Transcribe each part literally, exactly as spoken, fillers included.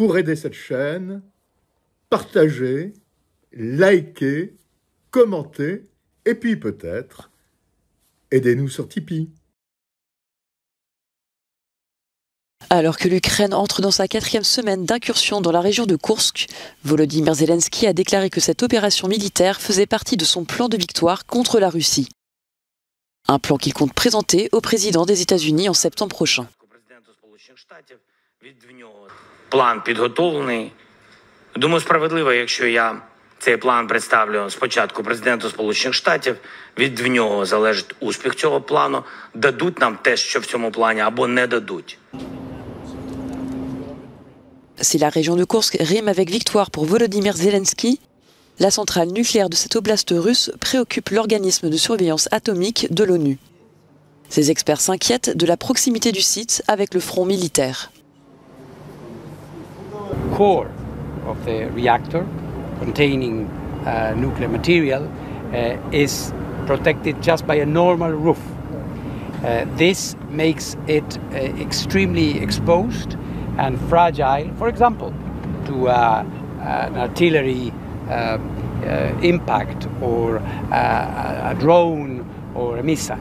pour aider cette chaîne, partagez, likez, commentez, et puis peut-être, aidez-nous sur Tipeee. Alors que l'Ukraine entre dans sa quatrième semaine d'incursion dans la région de Koursk, Volodymyr Zelensky a déclaré que cette opération militaire faisait partie de son plan de victoire contre la Russie. Un plan qu'il compte présenter au président des États-Unis en septembre prochain. План підготовлений. Думаю, справедливо, якщо я цей план представлю спочатку президенту Сполучених Штатів. Від в нього залежить успіх цього плану. Дадуть нам те, що в цьому плані, або не дадуть. Si la région de Koursk rime avec victoire pour Volodymyr Zelensky, la centrale nucléaire de cette oblast russe préoccupe l'organisme de surveillance atomique de l'ONU. Ces experts s'inquiètent de la proximité du site avec le front militaire. Core of the reactor containing uh, nuclear material uh, is protected just by a normal roof. Uh, this makes it uh, extremely exposed and fragile, for example, to uh, an artillery uh, uh, impact or uh, a drone or a missile.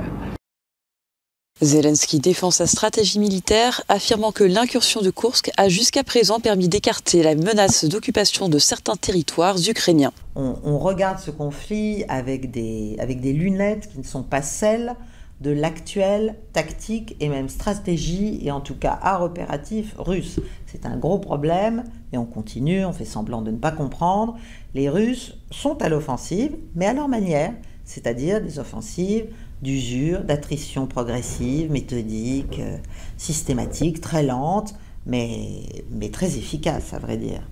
Zelensky défend sa stratégie militaire, affirmant que l'incursion de Koursk a jusqu'à présent permis d'écarter la menace d'occupation de certains territoires ukrainiens. On, on regarde ce conflit avec des, avec des lunettes qui ne sont pas celles de l'actuelle tactique et même stratégie, et en tout cas art opératif russe. C'est un gros problème, et on continue, on fait semblant de ne pas comprendre. Les Russes sont à l'offensive, mais à leur manière, c'est-à-dire des offensives d'usure, d'attrition progressive, méthodique, euh, systématique, très lente, mais, mais très efficace, à vrai dire.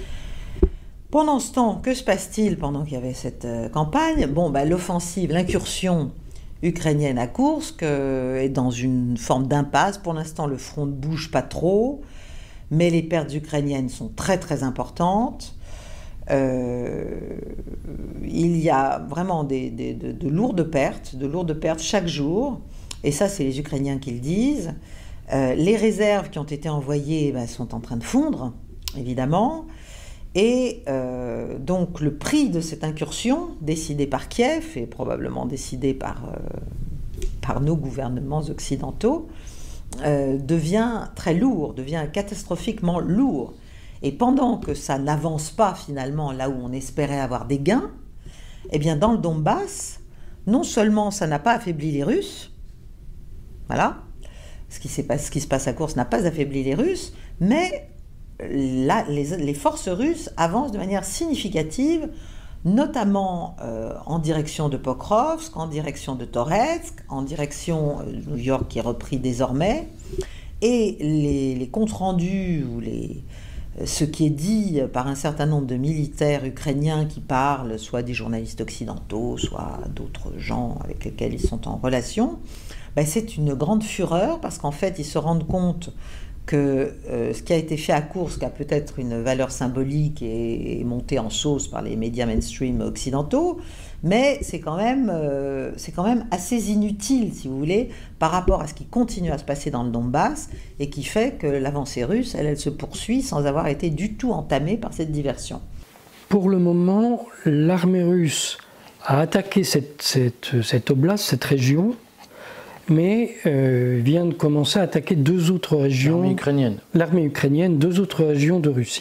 Pendant ce temps, que se passe-t-il pendant qu'il y avait cette euh, campagne? Bon, bah, l'offensive, l'incursion ukrainienne à Koursk euh, est dans une forme d'impasse. Pour l'instant, le front ne bouge pas trop, mais les pertes ukrainiennes sont très très importantes. Euh, il y a vraiment des, des, de, de lourdes pertes, de lourdes pertes chaque jour, et ça c'est les Ukrainiens qui le disent. Euh, les réserves qui ont été envoyées ben, sont en train de fondre, évidemment, et euh, donc le prix de cette incursion, décidé par Kiev et probablement décidé par, euh, par nos gouvernements occidentaux, euh, devient très lourd, devient catastrophiquement lourd. Et pendant que ça n'avance pas finalement là où on espérait avoir des gains, eh bien dans le Donbass, non seulement ça n'a pas affaibli les Russes, voilà, ce qui, ce qui se passe à Koursk n'a pas affaibli les Russes, mais là, les, les forces russes avancent de manière significative, notamment euh, en direction de Pokrovsk, en direction de Toretsk, en direction de New York qui est repris désormais, et les, les comptes rendus ou les... ce qui est dit par un certain nombre de militaires ukrainiens qui parlent, soit des journalistes occidentaux, soit d'autres gens avec lesquels ils sont en relation, ben c'est une grande fureur parce qu'en fait ils se rendent compte que euh, ce qui a été fait à Koursk a peut-être une valeur symbolique et est monté en sauce par les médias mainstream occidentaux, mais c'est quand même, euh, c'est quand même assez inutile, si vous voulez, par rapport à ce qui continue à se passer dans le Donbass et qui fait que l'avancée russe, elle, elle se poursuit sans avoir été du tout entamée par cette diversion. Pour le moment, l'armée russe a attaqué cette, cette, cette oblast, cette région, mais euh, vient de commencer à attaquer deux autres régions. L'armée ukrainienne. L'armée ukrainienne, deux autres régions de Russie.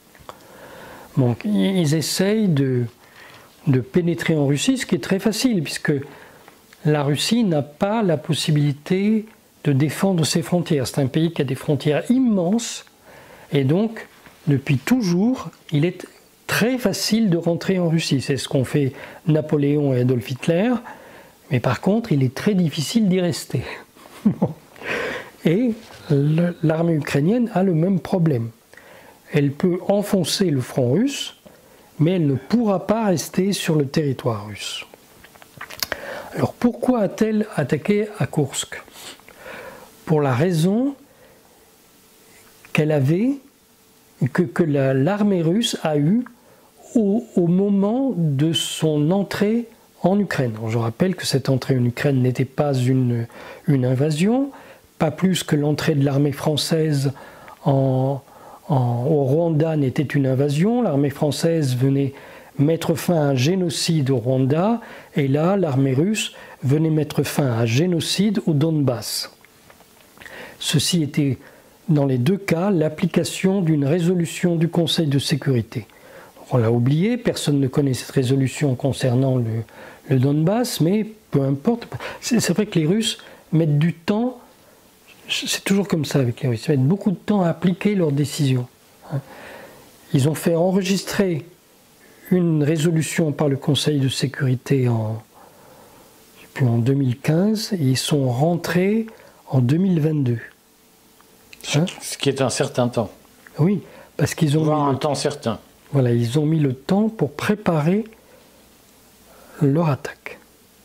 Donc ils essayent de, de pénétrer en Russie, ce qui est très facile, puisque la Russie n'a pas la possibilité de défendre ses frontières. C'est un pays qui a des frontières immenses, et donc, depuis toujours, il est très facile de rentrer en Russie. C'est ce qu'ont fait Napoléon et Adolf Hitler. Mais par contre, il est très difficile d'y rester. Et l'armée ukrainienne a le même problème. Elle peut enfoncer le front russe, mais elle ne pourra pas rester sur le territoire russe. Alors pourquoi a-t-elle attaqué à Koursk? Pour la raison qu'elle avait, que, que l'armée russe a eue au, au moment de son entrée en Ukraine. Je rappelle que cette entrée en Ukraine n'était pas une, une invasion, pas plus que l'entrée de l'armée française en, en, au Rwanda n'était une invasion. L'armée française venait mettre fin à un génocide au Rwanda, et là, l'armée russe venait mettre fin à un génocide au Donbass. Ceci était, dans les deux cas, l'application d'une résolution du Conseil de sécurité. On l'a oublié, personne ne connaît cette résolution concernant le, le Donbass, mais peu importe. C'est, c'est vrai que les Russes mettent du temps, c'est toujours comme ça avec les Russes, ils mettent beaucoup de temps à appliquer leurs décisions. Ils ont fait enregistrer une résolution par le Conseil de sécurité en, en deux mille quinze, et ils sont rentrés en deux mille vingt-deux. Hein? Ce qui est un certain temps. Oui, parce qu'ils ont Voire mis un le, temps certain. Voilà, ils ont mis le temps pour préparer leur attaque.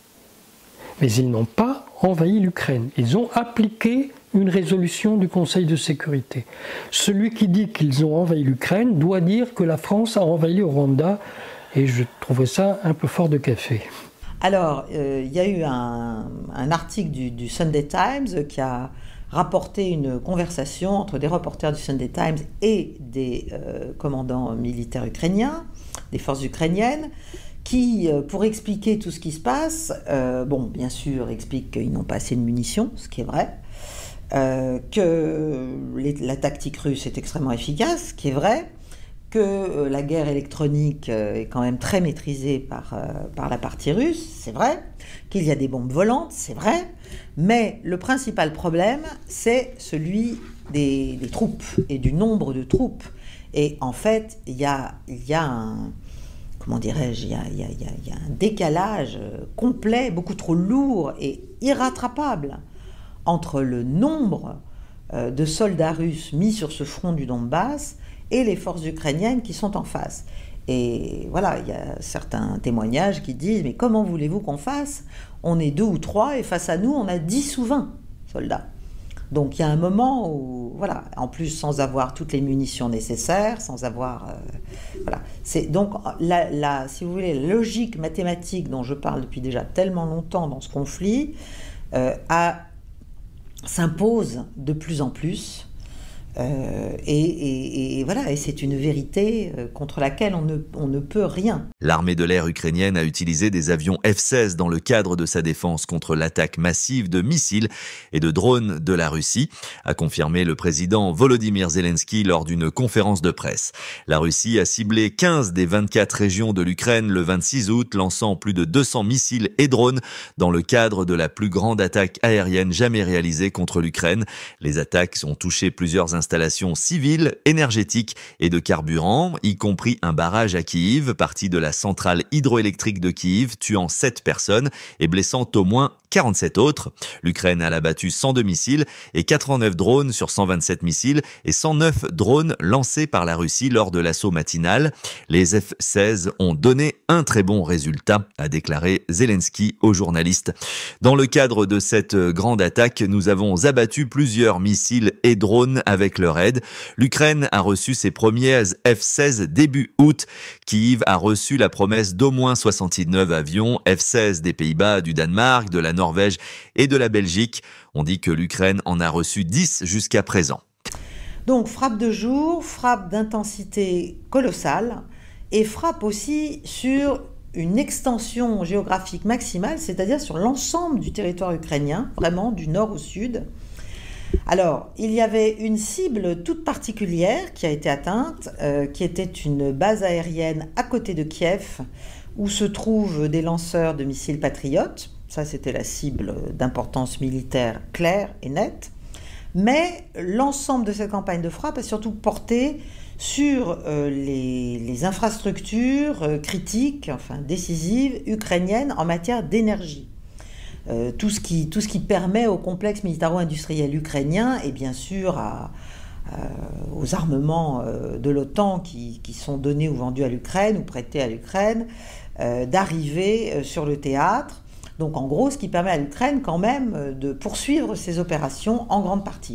Mais ils n'ont pas envahi l'Ukraine. Ils ont appliqué une résolution du Conseil de sécurité. Celui qui dit qu'ils ont envahi l'Ukraine doit dire que la France a envahi le Rwanda, et je trouvais ça un peu fort de café. Alors, euh, il y a eu un, un article du, du Sunday Times qui a rapporté une conversation entre des reporters du Sunday Times et des euh, commandants militaires ukrainiens, des forces ukrainiennes, qui, euh, pour expliquer tout ce qui se passe, euh, bon, bien sûr, expliquent qu'ils n'ont pas assez de munitions, ce qui est vrai, euh, que les, la tactique russe est extrêmement efficace, ce qui est vrai, que euh, la guerre électronique euh, est quand même très maîtrisée par, euh, par la partie russe, c'est vrai, qu'il y a des bombes volantes, c'est vrai, mais le principal problème, c'est celui des, des troupes et du nombre de troupes. Et en fait, il y a, il y a un... comment dirais-je, il y a, il y a, il y a un décalage complet, beaucoup trop lourd et irrattrapable entre le nombre de soldats russes mis sur ce front du Donbass et les forces ukrainiennes qui sont en face. Et voilà, il y a certains témoignages qui disent « Mais comment voulez-vous qu'on fasse ? On est deux ou trois et face à nous, on a dix ou vingt soldats. » Donc il y a un moment où, voilà, en plus sans avoir toutes les munitions nécessaires, sans avoir... Euh, voilà. C'est, donc, la, la, si vous voulez, la logique mathématique dont je parle depuis déjà tellement longtemps dans ce conflit, euh, a, s'impose de plus en plus. Euh, et, et, et voilà, et c'est une vérité contre laquelle on ne, on ne peut rien. L'armée de l'air ukrainienne a utilisé des avions F seize dans le cadre de sa défense contre l'attaque massive de missiles et de drones de la Russie, a confirmé le président Volodymyr Zelensky lors d'une conférence de presse. La Russie a ciblé quinze des vingt-quatre régions de l'Ukraine le vingt-six août, lançant plus de deux cents missiles et drones dans le cadre de la plus grande attaque aérienne jamais réalisée contre l'Ukraine. Les attaques ont touché plusieurs installations civiles, énergétiques et de carburant, y compris un barrage à Kiev, parti de la centrale hydroélectrique de Kiev, tuant sept personnes et blessant au moins quarante-sept autres. L'Ukraine a abattu cent deux missiles et quatre-vingt-neuf drones sur cent vingt-sept missiles et cent neuf drones lancés par la Russie lors de l'assaut matinal. Les F seize ont donné un très bon résultat, a déclaré Zelensky aux journalistes. Dans le cadre de cette grande attaque, nous avons abattu plusieurs missiles et drones avec leur aide. L'Ukraine a reçu ses premiers F seize début août. Kiev a reçu la promesse d'au moins soixante-dix-neuf avions F seize des Pays-Bas, du Danemark, de la Norvège et de la Belgique. On dit que l'Ukraine en a reçu dix jusqu'à présent. Donc frappe de jour, frappe d'intensité colossale et frappe aussi sur une extension géographique maximale, c'est-à-dire sur l'ensemble du territoire ukrainien, vraiment du nord au sud. Alors, il y avait une cible toute particulière qui a été atteinte, euh, qui était une base aérienne à côté de Kiev, où se trouvent des lanceurs de missiles patriotes. Ça, c'était la cible d'importance militaire claire et nette. Mais l'ensemble de cette campagne de frappe a surtout porté sur euh, les, les infrastructures euh, critiques, enfin décisives, ukrainiennes en matière d'énergie. Euh, tout, ce qui, tout ce qui permet au complexe militaro-industriel ukrainien et bien sûr à, à, aux armements euh, de l'OTAN qui, qui sont donnés ou vendus à l'Ukraine ou prêtés à l'Ukraine euh, d'arriver euh, sur le théâtre. Donc en gros, ce qui permet à l'Ukraine quand même euh, de poursuivre ses opérations en grande partie.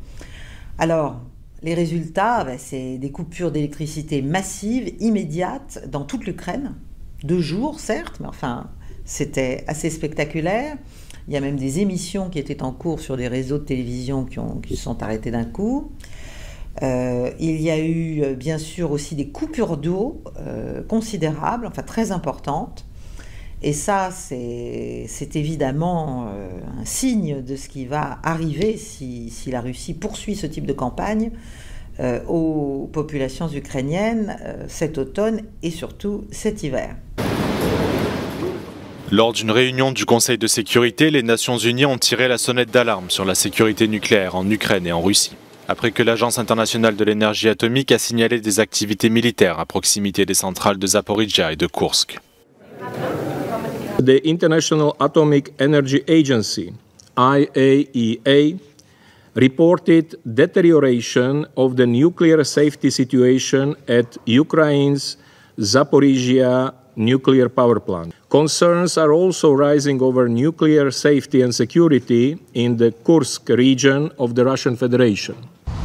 Alors, les résultats, ben, c'est des coupures d'électricité massives, immédiates, dans toute l'Ukraine. Deux jours, certes, mais enfin... C'était assez spectaculaire. Il y a même des émissions qui étaient en cours sur des réseaux de télévision qui, ont, qui se sont arrêtés d'un coup. Euh, il y a eu bien sûr aussi des coupures d'eau euh, considérables, enfin très importantes. Et ça, c'est évidemment euh, un signe de ce qui va arriver si, si la Russie poursuit ce type de campagne euh, aux populations ukrainiennes euh, cet automne et surtout cet hiver. Lors d'une réunion du Conseil de sécurité, les Nations Unies ont tiré la sonnette d'alarme sur la sécurité nucléaire en Ukraine et en Russie, après que l'Agence internationale de l'énergie atomique a signalé des activités militaires à proximité des centrales de Zaporizhzhia et de Kursk. The International Atomic Energy Agency, I A E A, reported deterioration of the nuclear safety situation at Ukraine's Zaporizhzhia nuclear power plant. Concerns are also rising over nuclear safety and security in the Kursk region of the Russian Federation.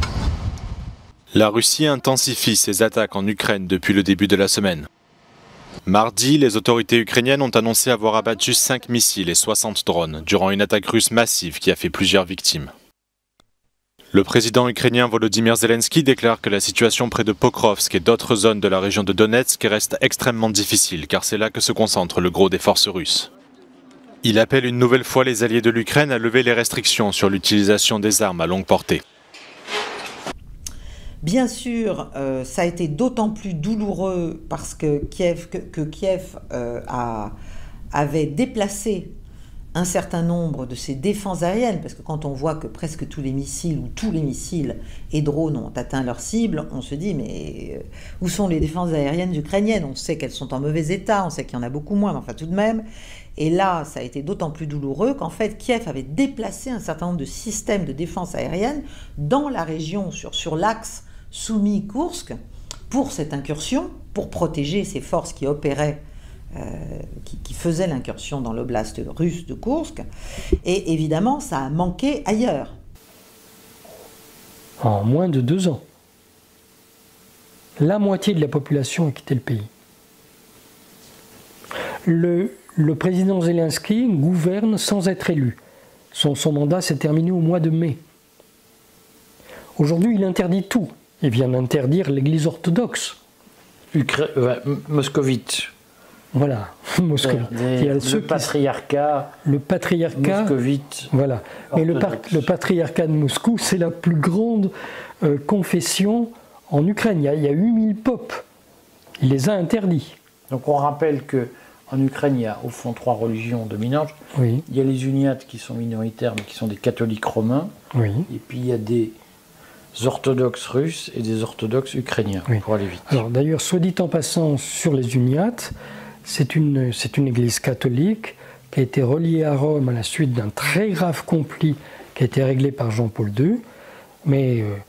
La Russie intensifie ses attaques en Ukraine depuis le début de la semaine. Mardi, les autorités ukrainiennes ont annoncé avoir abattu cinq missiles et soixante drones durant une attaque russe massive qui a fait plusieurs victimes. Le président ukrainien Volodymyr Zelensky déclare que la situation près de Pokrovsk et d'autres zones de la région de Donetsk reste extrêmement difficile car c'est là que se concentre le gros des forces russes. Il appelle une nouvelle fois les alliés de l'Ukraine à lever les restrictions sur l'utilisation des armes à longue portée. Bien sûr, euh, ça a été d'autant plus douloureux parce que Kiev, que, que Kiev euh, a, avait déplacé un certain nombre de ses défenses aériennes, parce que quand on voit que presque tous les missiles ou tous les missiles et drones ont atteint leur cible, on se dit mais où sont les défenses aériennes ukrainiennes? On sait qu'elles sont en mauvais état, on sait qu'il y en a beaucoup moins, mais enfin tout de même. Et là, ça a été d'autant plus douloureux qu'en fait, Kiev avait déplacé un certain nombre de systèmes de défense aérienne dans la région, sur, sur l'axe Soumy-Kursk, pour cette incursion, pour protéger ces forces qui opéraient, euh, qui, qui faisaient l'incursion dans l'oblast russe de Kursk. Et évidemment, ça a manqué ailleurs. En moins de deux ans, la moitié de la population a quitté le pays. Le, le président Zelensky gouverne sans être élu. Son, son mandat s'est terminé au mois de mai. Aujourd'hui, il interdit tout. Il vient d'interdire l'Église orthodoxe. Ukra ouais, moscovite. Voilà, moscovite. Des, il y a le ceux patriarcat. Qui, le patriarcat moscovite. Voilà. Mais le, par, le patriarcat de Moscou, c'est la plus grande euh, confession en Ukraine. Il y a, il y a huit mille popes. Il les a interdits. Donc on rappelle que en Ukraine, il y a au fond trois religions dominantes. Oui. Il y a les uniates qui sont minoritaires, mais qui sont des catholiques romains. Oui. Et puis il y a des orthodoxes russes et des orthodoxes ukrainiens, oui. Pour aller vite. Alors d'ailleurs, soit dit en passant, sur les uniates, c'est une, c'est une église catholique qui a été reliée à Rome à la suite d'un très grave conflit qui a été réglé par Jean-Paul deux, mais euh,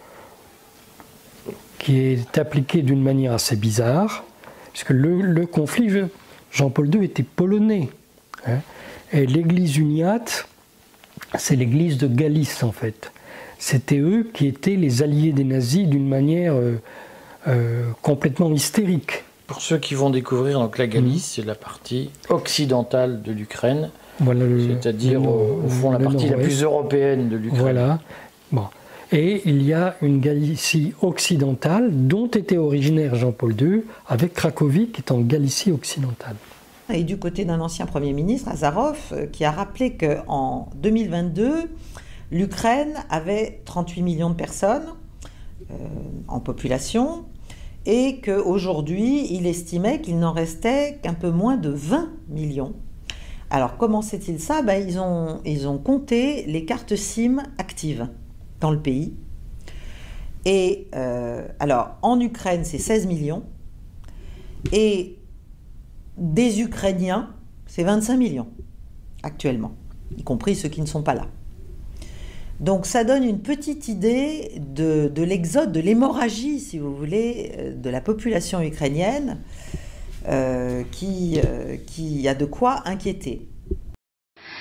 qui est appliqué d'une manière assez bizarre, puisque le, le conflit, Jean-Paul deux était polonais, hein, et l'église uniate, c'est l'église de Galice en fait. C'était eux qui étaient les alliés des nazis d'une manière euh, euh, complètement hystérique. Pour ceux qui vont découvrir, donc la Galice, mmh. c'est la partie occidentale de l'Ukraine, voilà, c'est-à-dire au, au fond la partie la plus européenne de l'Ukraine. Voilà. Bon. Et il y a une Galicie occidentale dont était originaire Jean-Paul deux, avec Cracovie qui est en Galicie occidentale. Et du côté d'un ancien Premier ministre, Azarov, qui a rappelé qu'en deux mille vingt-deux, l'Ukraine avait trente-huit millions de personnes euh, en population et qu'aujourd'hui, il estimait qu'il n'en restait qu'un peu moins de vingt millions. Alors, comment sait-il ça? Ben, ils ont, ils ont compté les cartes SIM actives dans le pays. Et euh, alors, en Ukraine, c'est seize millions. Et des Ukrainiens, c'est vingt-cinq millions actuellement, y compris ceux qui ne sont pas là. Donc ça donne une petite idée de, de l'exode, de l'hémorragie, si vous voulez, de la population ukrainienne euh, qui, euh, qui a de quoi inquiéter.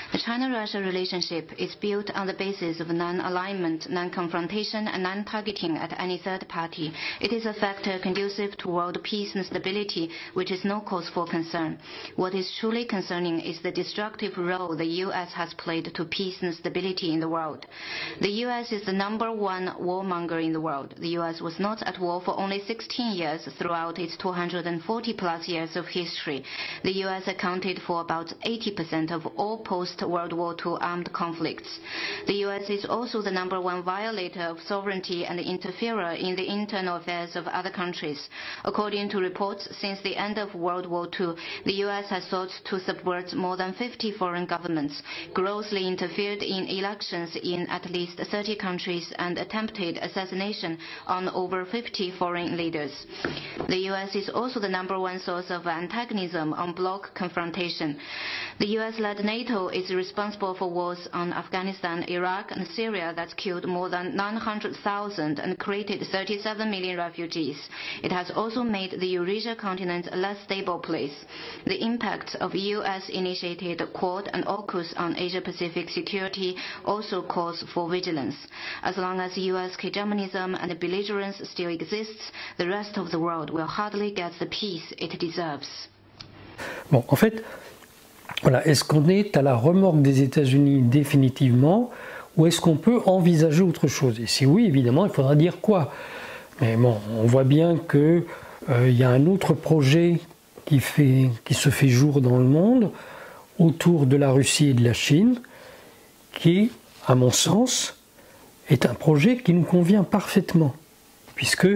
The China-Russia relationship is built on the basis of non-alignment, non-confrontation, and non-targeting at any third party. It is a factor conducive to world peace and stability, which is no cause for concern. What is truly concerning is the destructive role the U S has played to peace and stability in the world. The U S is the number one warmonger in the world. The U S was not at war for only sixteen years throughout its two hundred forty plus years of history. The U S accounted for about eighty percent of all post-World War Two armed conflicts. The U S is also the number one violator of sovereignty and interferer in the internal affairs of other countries. According to reports, since the end of World War Two, the U S has sought to subvert more than fifty foreign governments, grossly interfered in elections in at least thirty countries, and attempted assassination on over fifty foreign leaders. The U S is also the number one source of antagonism on bloc confrontation. The U S-led NATO is responsible for wars on Afghanistan, Iraq, and Syria that killed more than nine hundred thousand and created thirty-seven million refugees. It has also made the Eurasia continent a less stable place. The impact of U S-initiated Quad and AUKUS on Asia-Pacific security also calls for vigilance. As long as U S hegemonism and belligerence still exists, the rest of the world will hardly get the peace it deserves. Bon, en fait, voilà, est-ce qu'on est à la remorque des États-Unis définitivement, ou est-ce qu'on peut envisager autre chose? Et si oui, évidemment, il faudra dire quoi. Mais bon, on voit bien qu'il euh, y a un autre projet qui, fait, qui se fait jour dans le monde, autour de la Russie et de la Chine, qui, à mon sens, est un projet qui nous convient parfaitement, puisque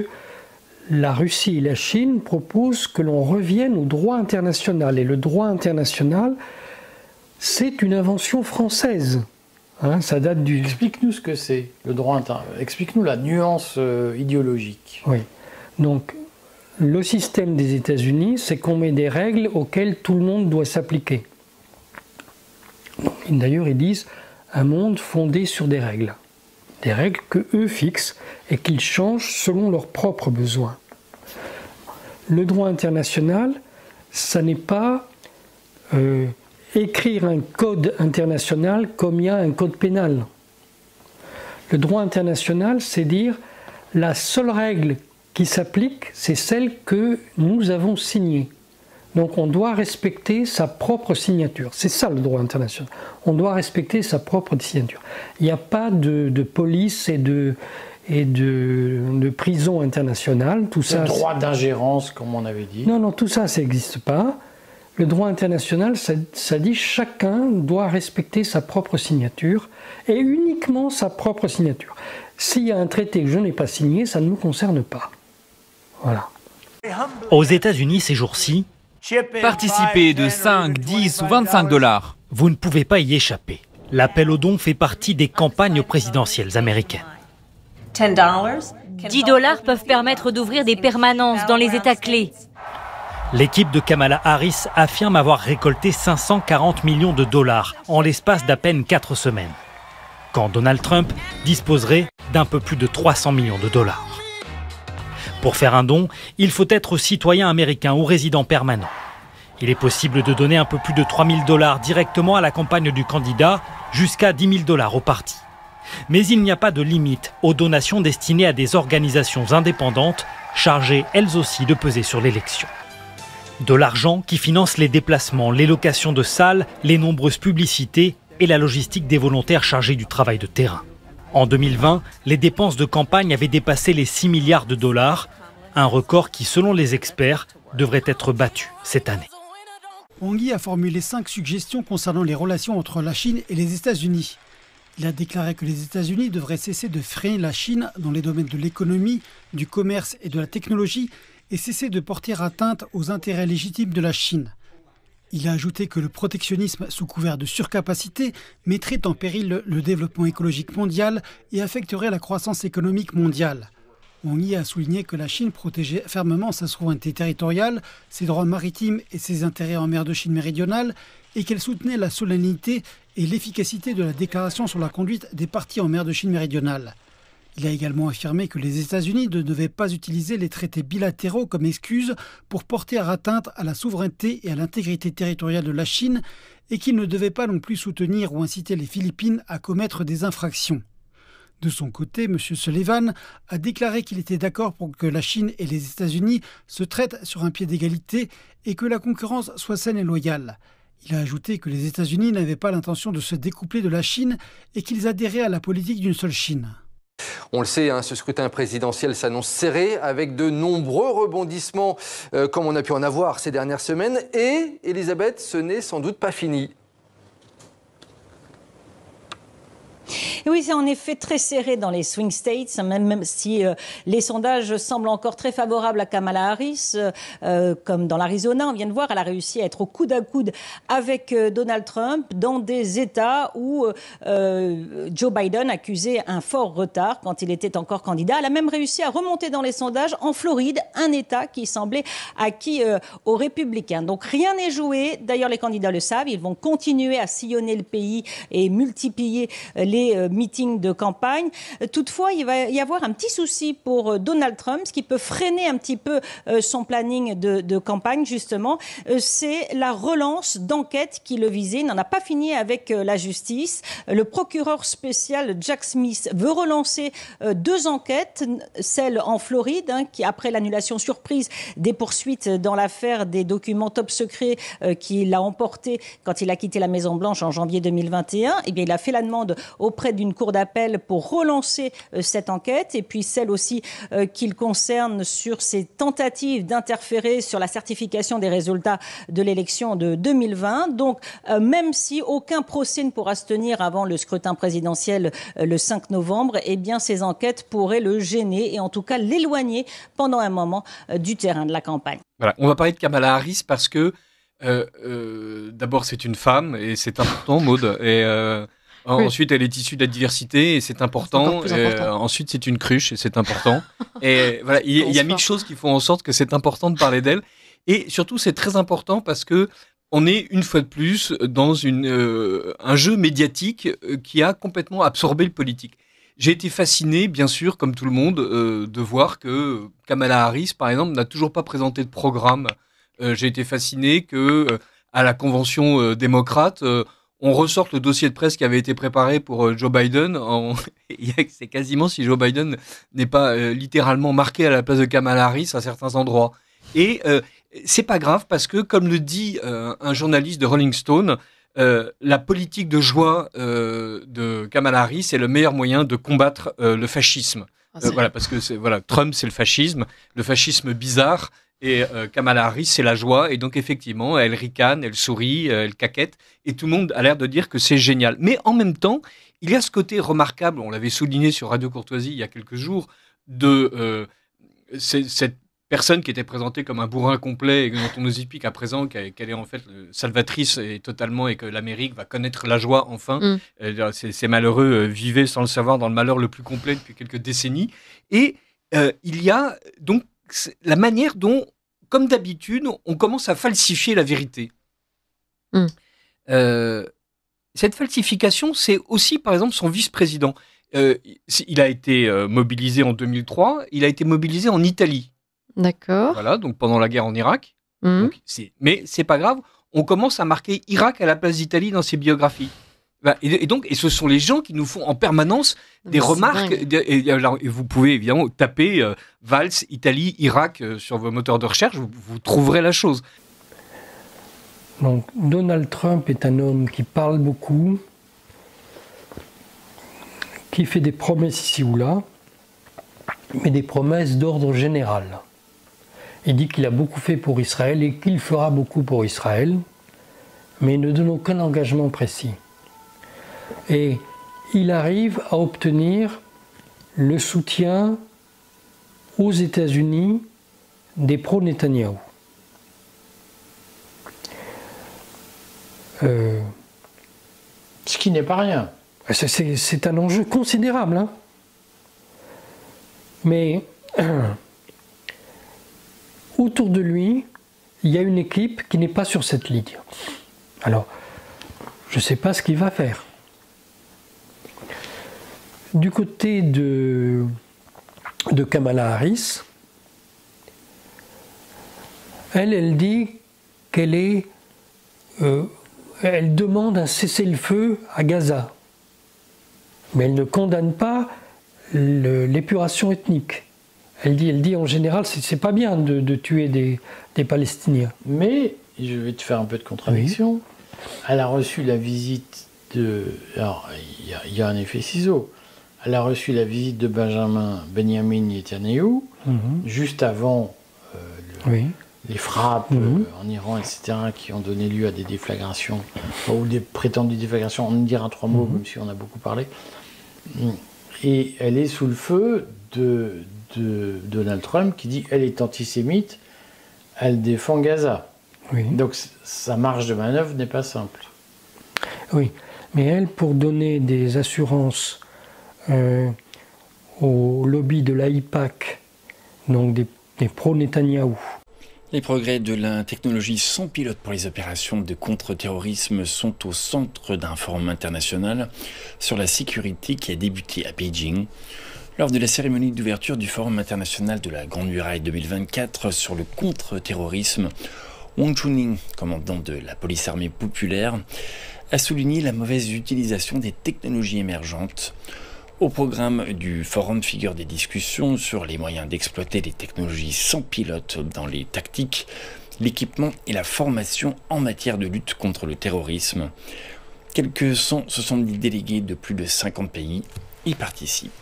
la Russie et la Chine proposent que l'on revienne au droit international. Et le droit international, c'est une invention française. Hein, ça date du... Explique-nous ce que c'est, le droit international. Explique-nous la nuance euh, idéologique. Oui. Donc, le système des États-Unis, c'est qu'on met des règles auxquelles tout le monde doit s'appliquer. D'ailleurs, ils disent un monde fondé sur des règles. Des règles que eux fixent et qu'ils changent selon leurs propres besoins. Le droit international, ça n'est pas euh, écrire un code international comme il y a un code pénal. Le droit international, c'est dire la seule règle qui s'applique, c'est celle que nous avons signée. Donc on doit respecter sa propre signature. C'est ça le droit international. On doit respecter sa propre signature. Il n'y a pas de, de police et de, et de, de prison internationale. Tout ça, le droit d'ingérence, comme on avait dit. Non, non, tout ça, ça n'existe pas. Le droit international, ça, ça dit chacun doit respecter sa propre signature et uniquement sa propre signature. S'il y a un traité que je n'ai pas signé, ça ne me concerne pas. Voilà. Aux États-Unis, ces jours-ci, participez de cinq, dix ou vingt-cinq dollars. Vous ne pouvez pas y échapper. L'appel aux dons fait partie des campagnes présidentielles américaines. dix dollars peuvent permettre d'ouvrir des permanences dans les États clés. L'équipe de Kamala Harris affirme avoir récolté cinq cent quarante millions de dollars en l'espace d'à peine quatre semaines, quand Donald Trump disposerait d'un peu plus de trois cents millions de dollars. Pour faire un don, il faut être citoyen américain ou résident permanent. Il est possible de donner un peu plus de trois mille dollars directement à la campagne du candidat, jusqu'à dix mille dollars au parti. Mais il n'y a pas de limite aux donations destinées à des organisations indépendantes, chargées elles aussi de peser sur l'élection. De l'argent qui finance les déplacements, les locations de salles, les nombreuses publicités et la logistique des volontaires chargés du travail de terrain. En deux mille vingt, les dépenses de campagne avaient dépassé les six milliards de dollars, un record qui, selon les experts, devrait être battu cette année. Wang Yi a formulé cinq suggestions concernant les relations entre la Chine et les États-Unis. Il a déclaré que les États-Unis devraient cesser de freiner la Chine dans les domaines de l'économie, du commerce et de la technologie et cesser de porter atteinte aux intérêts légitimes de la Chine. Il a ajouté que le protectionnisme sous couvert de surcapacité mettrait en péril le développement écologique mondial et affecterait la croissance économique mondiale. Wang Yi a souligné que la Chine protégeait fermement sa souveraineté territoriale, ses droits maritimes et ses intérêts en mer de Chine méridionale et qu'elle soutenait la solennité et l'efficacité de la déclaration sur la conduite des parties en mer de Chine méridionale. Il a également affirmé que les États-Unis ne devaient pas utiliser les traités bilatéraux comme excuse pour porter atteinte à la souveraineté et à l'intégrité territoriale de la Chine et qu'il ne devait pas non plus soutenir ou inciter les Philippines à commettre des infractions. De son côté, M. Sullivan a déclaré qu'il était d'accord pour que la Chine et les États-Unis se traitent sur un pied d'égalité et que la concurrence soit saine et loyale. Il a ajouté que les États-Unis n'avaient pas l'intention de se découpler de la Chine et qu'ils adhéraient à la politique d'une seule Chine. On le sait, hein, ce scrutin présidentiel s'annonce serré avec de nombreux rebondissements euh, comme on a pu en avoir ces dernières semaines. Et, Elisabeth, ce n'est sans doute pas fini. Et oui, c'est en effet très serré dans les swing states, même, même si euh, les sondages semblent encore très favorables à Kamala Harris, euh, comme dans l'Arizona, on vient de voir, elle a réussi à être au coude à coude avec euh, Donald Trump dans des États où euh, Joe Biden accusait un fort retard quand il était encore candidat. Elle a même réussi à remonter dans les sondages en Floride, un État qui semblait acquis euh, aux républicains. Donc rien n'est joué. D'ailleurs, les candidats le savent, ils vont continuer à sillonner le pays et multiplier euh, les meetings de campagne. Toutefois, il va y avoir un petit souci pour Donald Trump, ce qui peut freiner un petit peu son planning de, de campagne, justement. C'est la relance d'enquêtes qui le visait. Il n'en a pas fini avec la justice. Le procureur spécial Jack Smith veut relancer deux enquêtes, celle en Floride, hein, qui, après l'annulation surprise des poursuites dans l'affaire des documents top secrets euh, qu'il a emporté quand il a quitté la Maison-Blanche en janvier deux mille vingt et un. Eh bien, il a fait la demande auprès d'une cour d'appel pour relancer euh, cette enquête, et puis celle aussi euh, qu'il concerne sur ses tentatives d'interférer sur la certification des résultats de l'élection de deux mille vingt. Donc, euh, même si aucun procès ne pourra se tenir avant le scrutin présidentiel euh, le cinq novembre, eh bien, ces enquêtes pourraient le gêner et en tout cas l'éloigner pendant un moment euh, du terrain de la campagne. Voilà, on va parler de Kamala Harris parce que euh, euh, d'abord c'est une femme et c'est important, Maud, et euh, oui. Ensuite, elle est issue de la diversité et c'est important. C'est et, euh, ensuite, c'est une cruche et c'est important. Et voilà, il, il y a mille choses qui font en sorte que c'est important de parler d'elle. Et surtout, c'est très important parce que on est une fois de plus dans une, euh, un jeu médiatique qui a complètement absorbé le politique. J'ai été fasciné, bien sûr, comme tout le monde, euh, de voir que Kamala Harris, par exemple, n'a toujours pas présenté de programme. Euh, j'ai été fasciné que euh, à la convention euh, démocrate, euh, on ressorte le dossier de presse qui avait été préparé pour euh, Joe Biden. En... C'est quasiment si Joe Biden n'est pas euh, littéralement marqué à la place de Kamala Harris à certains endroits. Et euh, c'est pas grave parce que, comme le dit euh, un journaliste de Rolling Stone, euh, la politique de joie euh, de Kamala Harris est le meilleur moyen de combattre euh, le fascisme. Ah, euh, voilà, parce que c'est, voilà, Trump, c'est le fascisme, le fascisme bizarre. Et euh, Kamala Harris, c'est la joie. Et donc, effectivement, elle ricane, elle sourit, euh, elle caquette. Et tout le monde a l'air de dire que c'est génial. Mais en même temps, il y a ce côté remarquable, on l'avait souligné sur Radio Courtoisie il y a quelques jours, de euh, c'est, cette personne qui était présentée comme un bourrin complet et dont on nous explique à présent qu'elle, qu'elle est en fait salvatrice et totalement, et que l'Amérique va connaître la joie enfin. Mm. Euh, ces, ces malheureux euh, vivaient sans le savoir dans le malheur le plus complet depuis quelques décennies. Et euh, il y a donc la manière dont, comme d'habitude, on commence à falsifier la vérité. Mm. Euh, cette falsification, c'est aussi, par exemple, son vice-président. Euh, il a été euh, mobilisé en deux mille trois, il a été mobilisé en Italie. D'accord. Voilà, donc pendant la guerre en Irak. Mm. Donc c'est, mais c'est pas grave, on commence à marquer Irak à la place d'Italie dans ses biographies. Et, et donc, et ce sont les gens qui nous font en permanence des mais remarques. Et, et, alors, et vous pouvez évidemment taper euh, Valls, Italie, Irak euh, sur vos moteurs de recherche, vous, vous trouverez la chose. Donc, Donald Trump est un homme qui parle beaucoup, qui fait des promesses ici ou là, mais des promesses d'ordre général. Il dit qu'il a beaucoup fait pour Israël et qu'il fera beaucoup pour Israël, mais il ne donne aucun engagement précis. Et il arrive à obtenir le soutien aux États-Unis des pro-Netanyahou. Euh, Ce qui n'est pas rien. C'est, c'est, c'est un enjeu considérable. Hein. Mais euh, autour de lui, il y a une équipe qui n'est pas sur cette ligne. Alors, je ne sais pas ce qu'il va faire. du côté de, de Kamala Harris, elle, elle dit qu'elle est, euh, elle demande un cessez-le-feu à Gaza, mais elle ne condamne pas l'épuration ethnique. Elle dit, elle dit en général, c'est pas bien de, de tuer des, des Palestiniens. Mais, je vais te faire un peu de contradiction, oui. Elle a reçu la visite de... Alors, il y, y a un effet ciseau. Elle a reçu la visite de Benjamin Benjamin Netanyahu, mm-hmm. juste avant euh, le, oui. les frappes mm-hmm. euh, en Iran, et cetera, qui ont donné lieu à des déflagrations, ou des prétendues déflagrations, on en dira trois mots, mm-hmm. même si on a beaucoup parlé. Et elle est sous le feu de, de Donald Trump qui dit elle est antisémite, elle défend Gaza. Oui. Donc sa marge de manœuvre n'est pas simple. Oui, mais elle, pour donner des assurances euh, au lobby de l'AIPAC, donc des, des pro-Netanyahou. Les progrès de la technologie sans pilote pour les opérations de contre-terrorisme sont au centre d'un forum international sur la sécurité qui a débuté à Beijing. Lors de la cérémonie d'ouverture du Forum international de la Grande Muraille deux mille vingt-quatre sur le contre-terrorisme, Wang Chuning, commandant de la police armée populaire, a souligné la mauvaise utilisation des technologies émergentes. Au programme du forum figurent des discussions sur les moyens d'exploiter les technologies sans pilote dans les tactiques, l'équipement et la formation en matière de lutte contre le terrorisme. Quelques cent soixante-dix délégués de plus de cinquante pays y participent.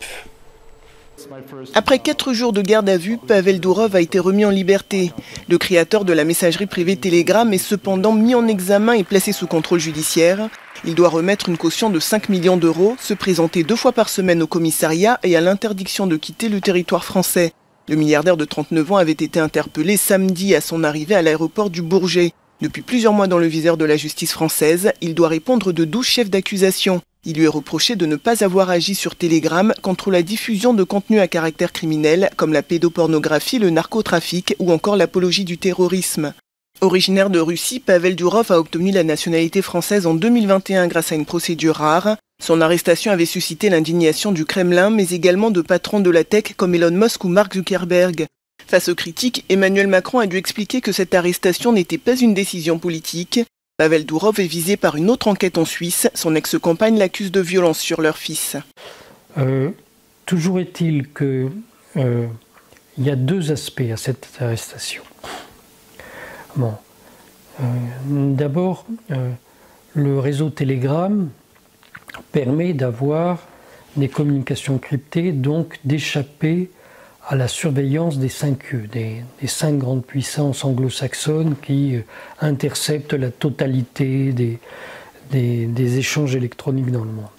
Après quatre jours de garde à vue, Pavel Dourov a été remis en liberté. Le créateur de la messagerie privée Telegram est cependant mis en examen et placé sous contrôle judiciaire. Il doit remettre une caution de cinq millions d'euros, se présenter deux fois par semaine au commissariat et à l'interdiction de quitter le territoire français. Le milliardaire de trente-neuf ans avait été interpellé samedi à son arrivée à l'aéroport du Bourget. Depuis plusieurs mois dans le viseur de la justice française, il doit répondre de douze chefs d'accusation. Il lui est reproché de ne pas avoir agi sur Telegram contre la diffusion de contenus à caractère criminel comme la pédopornographie, le narcotrafic ou encore l'apologie du terrorisme. Originaire de Russie, Pavel Durov a obtenu la nationalité française en deux mille vingt et un grâce à une procédure rare. Son arrestation avait suscité l'indignation du Kremlin, mais également de patrons de la tech comme Elon Musk ou Mark Zuckerberg. Face aux critiques, Emmanuel Macron a dû expliquer que cette arrestation n'était pas une décision politique. Pavel Durov est visé par une autre enquête en Suisse. Son ex-compagne l'accuse de violence sur leur fils. Euh, toujours est-il qu'il euh, y a deux aspects à cette arrestation. Bon. Euh, D'abord, euh, le réseau Telegram permet d'avoir des communications cryptées, donc d'échapper à la surveillance des cinq E, des, des cinq grandes puissances anglo-saxonnes qui euh, interceptent la totalité des, des, des échanges électroniques dans le monde.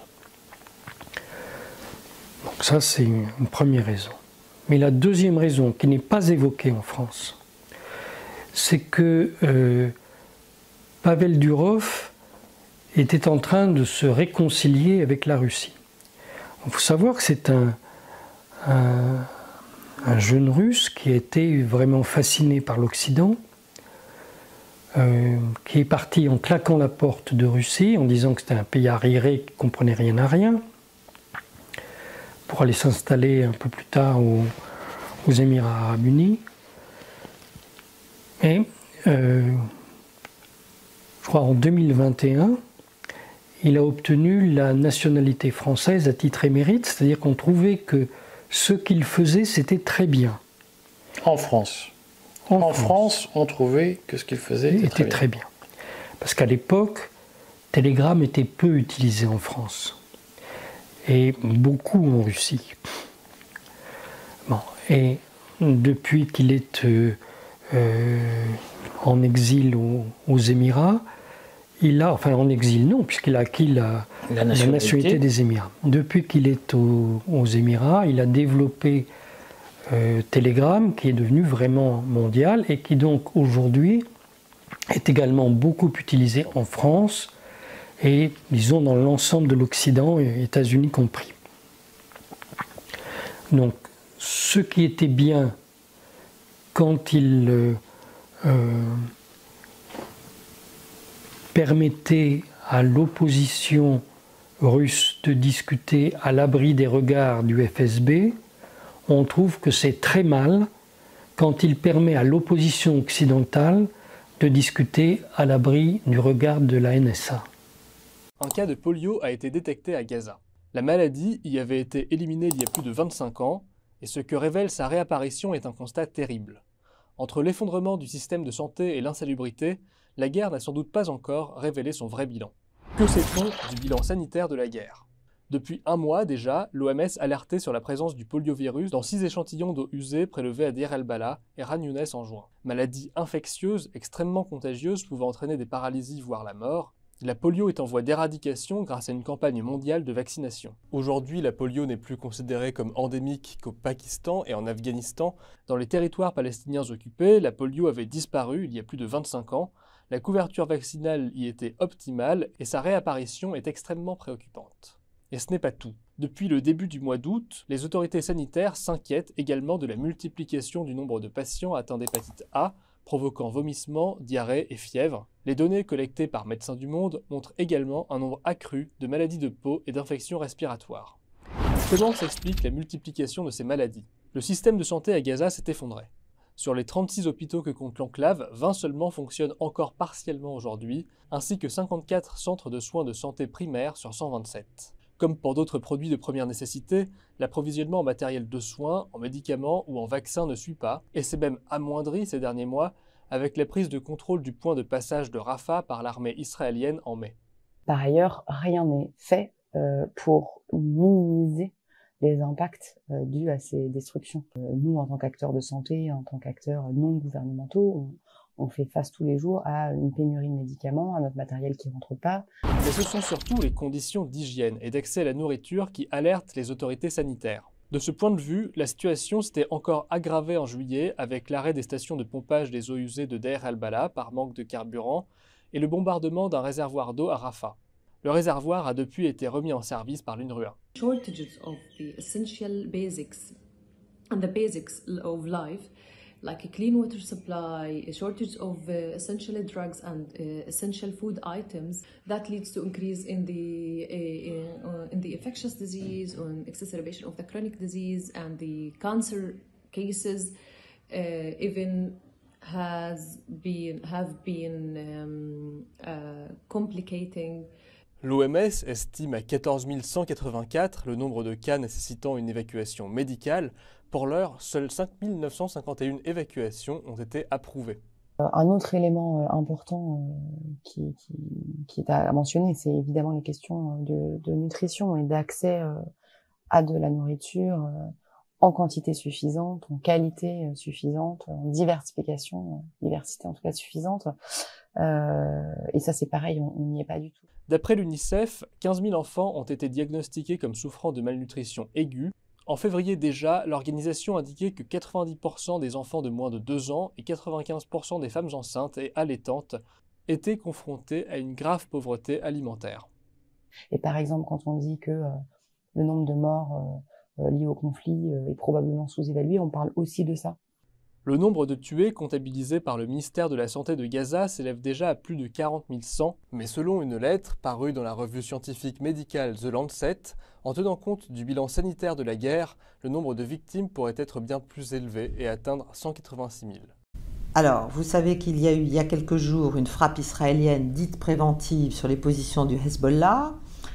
Donc ça, c'est une, une première raison. Mais la deuxième raison, qui n'est pas évoquée en France, c'est que euh, Pavel Durov était en train de se réconcilier avec la Russie. Il faut savoir que c'est un, un, un jeune russe qui a été vraiment fasciné par l'Occident, euh, qui est parti en claquant la porte de Russie, en disant que c'était un pays arriéré qui ne comprenait rien à rien, pour aller s'installer un peu plus tard aux, aux Émirats arabes unis. Et euh, je crois en deux mille vingt et un, il a obtenu la nationalité française à titre émérite, c'est-à-dire qu'on trouvait que ce qu'il faisait, c'était très bien. En France. En, en France, France, on trouvait que ce qu'il faisait était, était très bien. Très bien. Parce qu'à l'époque, Telegram était peu utilisé en France. Et beaucoup en Russie. Bon, et depuis qu'il est euh, euh, en exil aux, aux Émirats, il a, enfin en exil non, puisqu'il a acquis la, la, nationalité. la nationalité des Émirats. Depuis qu'il est au, aux Émirats, il a développé euh, Telegram, qui est devenu vraiment mondial et qui donc aujourd'hui est également beaucoup utilisé en France et, disons, dans l'ensemble de l'Occident, États-Unis compris. Donc, ce qui était bien quand il euh, euh, permettait à l'opposition russe de discuter à l'abri des regards du F S B, on trouve que c'est très mal quand il permet à l'opposition occidentale de discuter à l'abri du regard de la N S A. Un cas de polio a été détecté à Gaza. La maladie y avait été éliminée il y a plus de vingt-cinq ans, et ce que révèle sa réapparition est un constat terrible. Entre l'effondrement du système de santé et l'insalubrité, la guerre n'a sans doute pas encore révélé son vrai bilan. Que sait-on du bilan sanitaire de la guerre? Depuis un mois déjà, l'O M S alertait sur la présence du poliovirus dans six échantillons d'eau usée prélevés à Deir el-Balah et Khan Younes en juin. Maladie infectieuse, extrêmement contagieuse, pouvant entraîner des paralysies voire la mort, la polio est en voie d'éradication grâce à une campagne mondiale de vaccination. Aujourd'hui, la polio n'est plus considérée comme endémique qu'au Pakistan et en Afghanistan. Dans les territoires palestiniens occupés, la polio avait disparu il y a plus de vingt-cinq ans, la couverture vaccinale y était optimale et sa réapparition est extrêmement préoccupante. Et ce n'est pas tout. Depuis le début du mois d'août, les autorités sanitaires s'inquiètent également de la multiplication du nombre de patients atteints d'hépatite A, provoquant vomissements, diarrhée et fièvre. Les données collectées par Médecins du Monde montrent également un nombre accru de maladies de peau et d'infections respiratoires. Comment s'explique la multiplication de ces maladies? Le système de santé à Gaza s'est effondré. Sur les trente-six hôpitaux que compte l'enclave, vingt seulement fonctionnent encore partiellement aujourd'hui, ainsi que cinquante-quatre centres de soins de santé primaires sur cent vingt-sept. Comme pour d'autres produits de première nécessité, l'approvisionnement en matériel de soins, en médicaments ou en vaccins ne suit pas, et s'est même amoindri ces derniers mois avec la prise de contrôle du point de passage de Rafah par l'armée israélienne en mai. Par ailleurs, rien n'est fait euh, pour minimiser les impacts euh, dus à ces destructions. Euh, nous, en tant qu'acteurs de santé, en tant qu'acteurs non gouvernementaux, on, on fait face tous les jours à une pénurie de médicaments, à notre matériel qui ne rentre pas. Mais ce sont surtout les conditions d'hygiène et d'accès à la nourriture qui alertent les autorités sanitaires. De ce point de vue, la situation s'était encore aggravée en juillet avec l'arrêt des stations de pompage des eaux usées de Deir el-Balah par manque de carburant et le bombardement d'un réservoir d'eau à Rafah. Le réservoir a depuis été remis en service par l'UNRWA. Shortages of the essential basics and the basics of life, like a clean water supply, a shortage of uh, essential drugs and uh, essential food items, that leads to increase in the uh, uh, in the infectious disease or exacerbation of the chronic disease and the cancer cases, uh, even has been have been um, uh, complicating. L'O M S estime à quatorze mille cent quatre-vingt-quatre le nombre de cas nécessitant une évacuation médicale. Pour l'heure, seules cinq mille neuf cent cinquante et une évacuations ont été approuvées. Un autre élément important qui, qui, qui est à mentionner, c'est évidemment les questions de, de nutrition et d'accès à de la nourriture en quantité suffisante, en qualité suffisante, en diversification, diversité en tout cas suffisante. Euh, et ça c'est pareil, on n'y est pas du tout. D'après l'UNICEF, quinze mille enfants ont été diagnostiqués comme souffrant de malnutrition aiguë. En février déjà, l'organisation indiquait que quatre-vingt-dix pour cent des enfants de moins de deux ans et quatre-vingt-quinze pour cent des femmes enceintes et allaitantes étaient confrontés à une grave pauvreté alimentaire. Et par exemple, quand on dit que euh, le nombre de morts euh, liés au conflit euh, est probablement sous-évalué, on parle aussi de ça. Le nombre de tués comptabilisé par le ministère de la Santé de Gaza s'élève déjà à plus de quarante mille cent, mais selon une lettre parue dans la revue scientifique médicale The Lancet, en tenant compte du bilan sanitaire de la guerre, le nombre de victimes pourrait être bien plus élevé et atteindre cent quatre-vingt-six mille. Alors, vous savez qu'il y a eu il y a quelques jours une frappe israélienne dite préventive sur les positions du Hezbollah.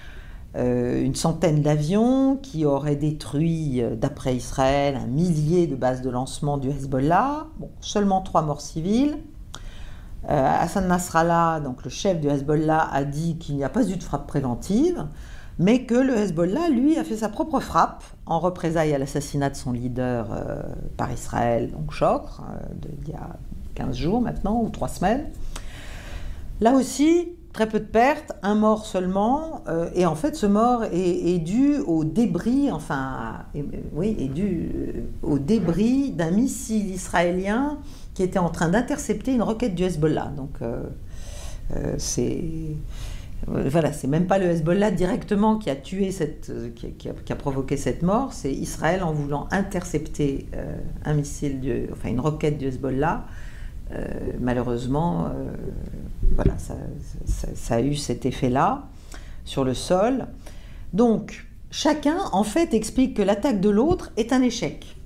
Euh, une centaine d'avions qui auraient détruit, d'après Israël, un millier de bases de lancement du Hezbollah. Bon, seulement trois morts civils. Euh, Hassan Nasrallah, donc le chef du Hezbollah, a dit qu'il n'y a pas eu de frappe préventive, mais que le Hezbollah, lui, a fait sa propre frappe en représailles à l'assassinat de son leader euh, par Israël, donc Chokr, euh, de, il y a quinze jours maintenant, ou trois semaines. Là aussi, très peu de pertes, un mort seulement, euh, et en fait ce mort est, est dû au débris, enfin, est, oui, est dû euh, au débris d'un missile israélien qui était en train d'intercepter une roquette du Hezbollah. Donc euh, euh, c'est euh, voilà, c'est même pas le Hezbollah directement qui a tué cette, euh, qui, qui, a, qui a provoqué cette mort, c'est Israël en voulant intercepter euh, un missile, du, enfin une roquette du Hezbollah. Euh, malheureusement, euh, voilà, ça, ça, ça a eu cet effet-là sur le sol. Donc, chacun, en fait, explique que l'attaque de l'autre est un échec.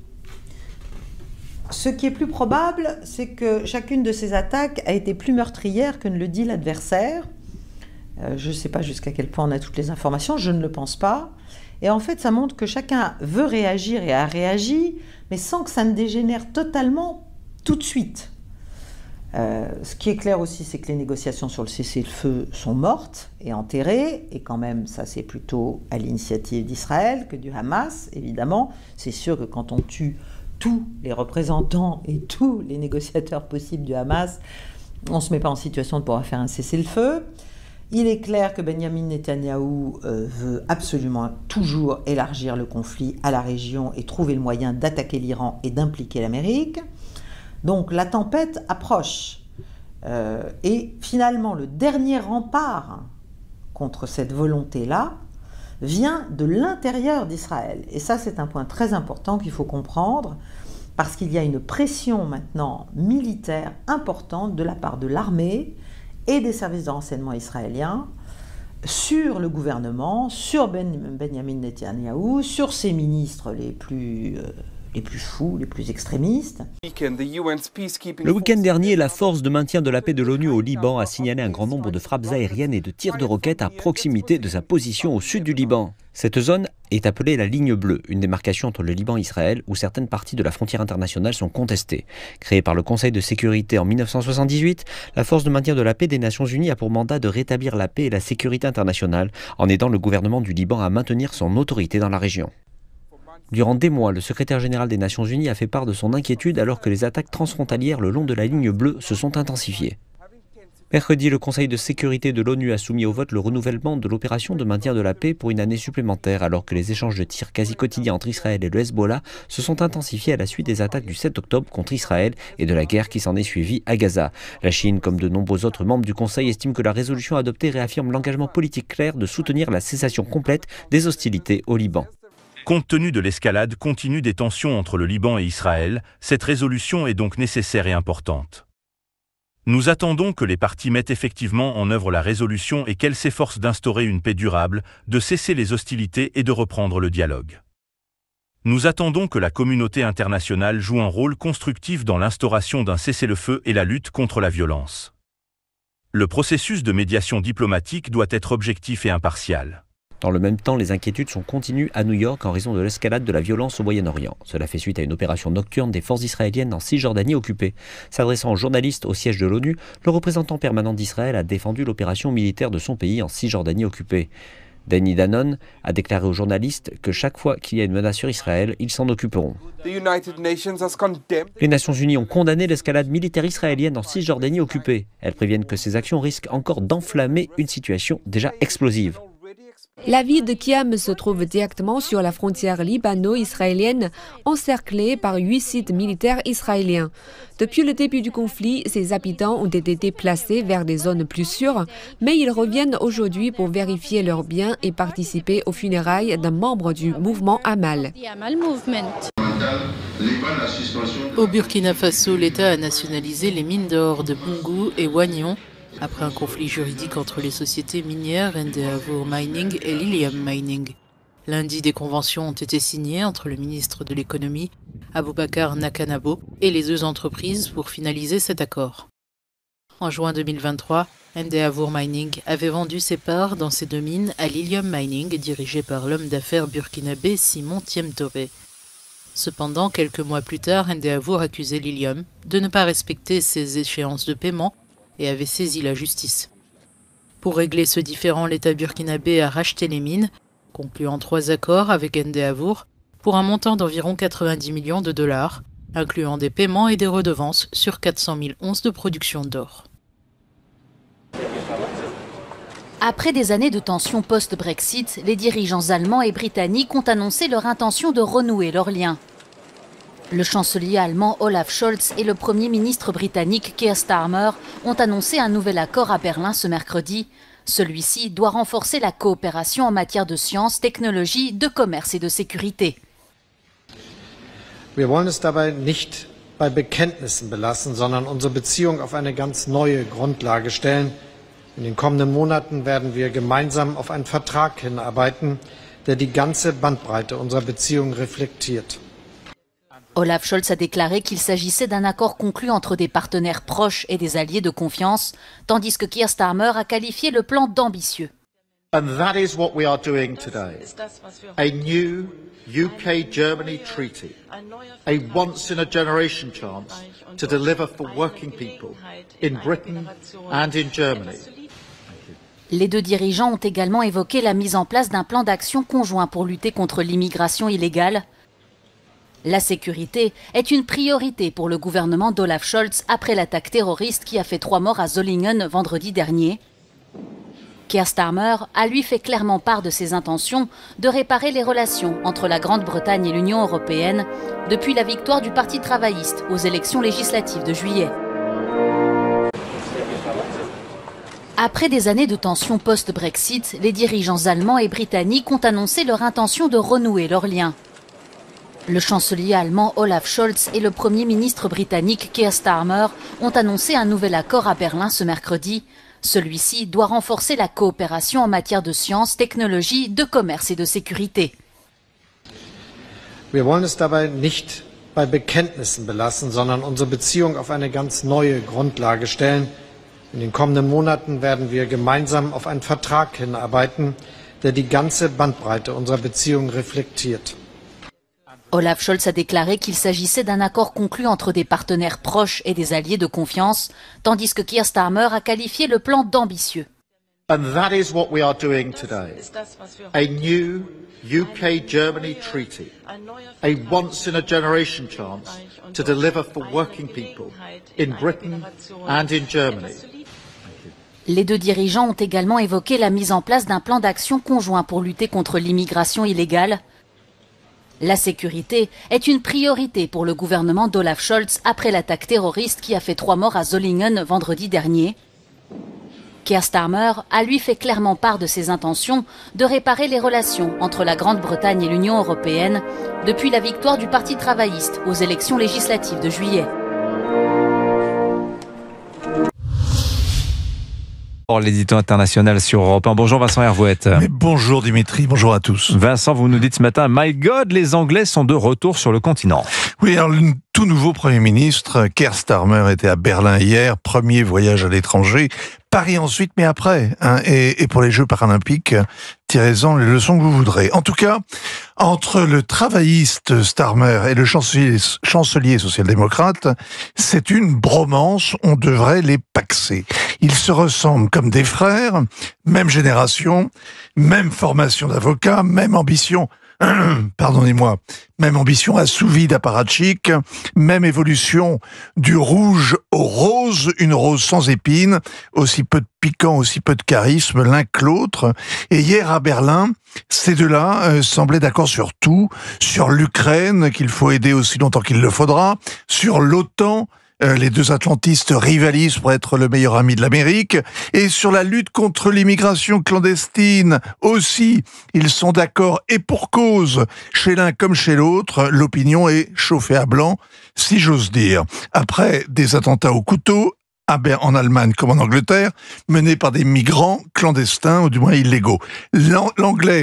Ce qui est plus probable, c'est que chacune de ces attaques a été plus meurtrière que ne le dit l'adversaire. Euh, je ne sais pas jusqu'à quel point on a toutes les informations, je ne le pense pas. Et en fait, ça montre que chacun veut réagir et a réagi, mais sans que ça ne dégénère totalement tout de suite. Euh, ce qui est clair aussi, c'est que les négociations sur le cessez-le-feu sont mortes et enterrées, et quand même, ça c'est plutôt à l'initiative d'Israël que du Hamas, évidemment. C'est sûr que quand on tue tous les représentants et tous les négociateurs possibles du Hamas, on ne se met pas en situation de pouvoir faire un cessez-le-feu. Il est clair que Benjamin Netanyahou euh, veut absolument toujours élargir le conflit à la région et trouver le moyen d'attaquer l'Iran et d'impliquer l'Amérique. Donc la tempête approche. Euh, et finalement, le dernier rempart contre cette volonté-là vient de l'intérieur d'Israël. Et ça, c'est un point très important qu'il faut comprendre, parce qu'il y a une pression maintenant militaire importante de la part de l'armée et des services de renseignement israéliens sur le gouvernement, sur ben, Benjamin Netanyahou, sur ses ministres les plus... Euh, les plus fous, les plus extrémistes. Le week-end dernier, la force de maintien de la paix de l'ONU au Liban a signalé un grand nombre de frappes aériennes et de tirs de roquettes à proximité de sa position au sud du Liban. Cette zone est appelée la ligne bleue, une démarcation entre le Liban et Israël où certaines parties de la frontière internationale sont contestées. Créée par le Conseil de sécurité en mille neuf cent soixante-dix-huit, la force de maintien de la paix des Nations Unies a pour mandat de rétablir la paix et la sécurité internationale en aidant le gouvernement du Liban à maintenir son autorité dans la région. Durant des mois, le secrétaire général des Nations Unies a fait part de son inquiétude alors que les attaques transfrontalières le long de la ligne bleue se sont intensifiées. Mercredi, le Conseil de sécurité de l'ONU a soumis au vote le renouvellement de l'opération de maintien de la paix pour une année supplémentaire alors que les échanges de tirs quasi quotidiens entre Israël et le Hezbollah se sont intensifiés à la suite des attaques du sept octobre contre Israël et de la guerre qui s'en est suivie à Gaza. La Chine, comme de nombreux autres membres du Conseil, estime que la résolution adoptée réaffirme l'engagement politique clair de soutenir la cessation complète des hostilités au Liban. Compte tenu de l'escalade continue des tensions entre le Liban et Israël, cette résolution est donc nécessaire et importante. Nous attendons que les parties mettent effectivement en œuvre la résolution et qu'elles s'efforcent d'instaurer une paix durable, de cesser les hostilités et de reprendre le dialogue. Nous attendons que la communauté internationale joue un rôle constructif dans l'instauration d'un cessez-le-feu et la lutte contre la violence. Le processus de médiation diplomatique doit être objectif et impartial. Dans le même temps, les inquiétudes sont continues à New York en raison de l'escalade de la violence au Moyen-Orient. Cela fait suite à une opération nocturne des forces israéliennes en Cisjordanie occupée. S'adressant aux journalistes au siège de l'ONU, le représentant permanent d'Israël a défendu l'opération militaire de son pays en Cisjordanie occupée. Danny Danon a déclaré aux journalistes que chaque fois qu'il y a une menace sur Israël, ils s'en occuperont. Les Nations Unies ont condamné l'escalade militaire israélienne en Cisjordanie occupée. Elles préviennent que ces actions risquent encore d'enflammer une situation déjà explosive. La ville de Kiam se trouve directement sur la frontière libano-israélienne, encerclée par huit sites militaires israéliens. Depuis le début du conflit, ses habitants ont été déplacés vers des zones plus sûres, mais ils reviennent aujourd'hui pour vérifier leurs biens et participer aux funérailles d'un membre du mouvement Amal. Au Burkina Faso, l'État a nationalisé les mines d'or de Boungou et Wagnon, après un conflit juridique entre les sociétés minières Endeavour Mining et Lilium Mining. Lundi, des conventions ont été signées entre le ministre de l'économie, Aboubakar Nakanabo, et les deux entreprises pour finaliser cet accord. En juin deux mille vingt-trois, Endeavour Mining avait vendu ses parts dans ces deux mines à Lilium Mining, dirigé par l'homme d'affaires burkinabé Simon Thiem Touré. Cependant, quelques mois plus tard, Endeavour accusait Lilium de ne pas respecter ses échéances de paiement et avait saisi la justice. Pour régler ce différend, l'État burkinabé a racheté les mines, concluant trois accords avec Endeavour pour un montant d'environ quatre-vingt-dix millions de dollars, incluant des paiements et des redevances sur quatre cent mille onces de production d'or. Après des années de tensions post-Brexit, les dirigeants allemands et britanniques ont annoncé leur intention de renouer leurs liens. Le chancelier allemand Olaf Scholz et le Premier ministre britannique Keir Starmer ont annoncé un nouvel accord à Berlin ce mercredi. Celui-ci doit renforcer la coopération en matière de sciences, technologie, de commerce et de sécurité. Wir wollen es dabei nicht bei Bekenntnissen belassen, sondern unsere Beziehung auf eine ganz neue Grundlage stellen. In den kommenden Monaten werden wir gemeinsam auf einen Vertrag hinarbeiten, der die ganze Bandbreite unserer Beziehungen reflektiert. Olaf Scholz a déclaré qu'il s'agissait d'un accord conclu entre des partenaires proches et des alliés de confiance, tandis que Keir Starmer a qualifié le plan d'ambitieux. And that is what we are doing today. A new U K-Germany treaty, a once-in-a-generation chance to deliver for working people in Britain and in Germany. Les deux dirigeants ont également évoqué la mise en place d'un plan d'action conjoint pour lutter contre l'immigration illégale. La sécurité est une priorité pour le gouvernement d'Olaf Scholz après l'attaque terroriste qui a fait trois morts à Solingen vendredi dernier. Keir Starmer a lui fait clairement part de ses intentions de réparer les relations entre la Grande-Bretagne et l'Union européenne depuis la victoire du Parti travailliste aux élections législatives de juillet. Après des années de tensions post-Brexit, les dirigeants allemands et britanniques ont annoncé leur intention de renouer leurs liens. Le chancelier allemand Olaf Scholz et le Premier ministre britannique Keir Starmer ont annoncé un nouvel accord à Berlin ce mercredi. Celui-ci doit renforcer la coopération en matière de sciences, technologie, de commerce et de sécurité. Wir wollen es dabei nicht bei Bekenntnissen belassen, sondern unsere Beziehung auf eine ganz neue Grundlage stellen. In den kommenden Monaten werden wir gemeinsam auf einen Vertrag hinarbeiten, der die ganze Bandbreite unserer Beziehungen reflektiert. Olaf Scholz a déclaré qu'il s'agissait d'un accord conclu entre des partenaires proches et des alliés de confiance, tandis que Keir Starmer a qualifié le plan d'ambitieux. And that is what we are doing today. A new U K-Germany treaty, a once-in-a-generation chance to deliver for working people in Britain and in Germany. Les deux dirigeants ont également évoqué la mise en place d'un plan d'action conjoint pour lutter contre l'immigration illégale. La sécurité est une priorité pour le gouvernement d'Olaf Scholz après l'attaque terroriste qui a fait trois morts à Solingen vendredi dernier. Keir Starmer a lui fait clairement part de ses intentions de réparer les relations entre la Grande-Bretagne et l'Union européenne depuis la victoire du Parti travailliste aux élections législatives de juillet. L'édito international sur Europe un. Bonjour Vincent Hervouette. Mais bonjour Dimitri, bonjour à tous. Vincent, vous nous dites ce matin, my God, les Anglais sont de retour sur le continent. Oui, alors le tout nouveau Premier ministre, Keir Starmer, était à Berlin hier, premier voyage à l'étranger. Paris ensuite, mais après, hein, et, et pour les Jeux paralympiques, tirez-en les leçons que vous voudrez. En tout cas, entre le travailliste Starmer et le chancelier, chancelier social-démocrate, c'est une bromance, on devrait les paxer. Ils se ressemblent comme des frères, même génération, même formation d'avocat, même ambition, pardonnez-moi, même ambition assouvie d'apparatchik, même évolution du rouge au rose, une rose sans épines, aussi peu de piquant, aussi peu de charisme l'un que l'autre. Et hier à Berlin, ces deux-là euh, semblaient d'accord sur tout, sur l'Ukraine, qu'il faut aider aussi longtemps qu'il le faudra, sur l'OTAN, Euh, les deux atlantistes rivalisent pour être le meilleur ami de l'Amérique, et sur la lutte contre l'immigration clandestine aussi, ils sont d'accord et pour cause. Chez l'un comme chez l'autre, l'opinion est chauffée à blanc, si j'ose dire. Après des attentats au couteau, en Allemagne comme en Angleterre, menés par des migrants clandestins, ou du moins illégaux. L'anglais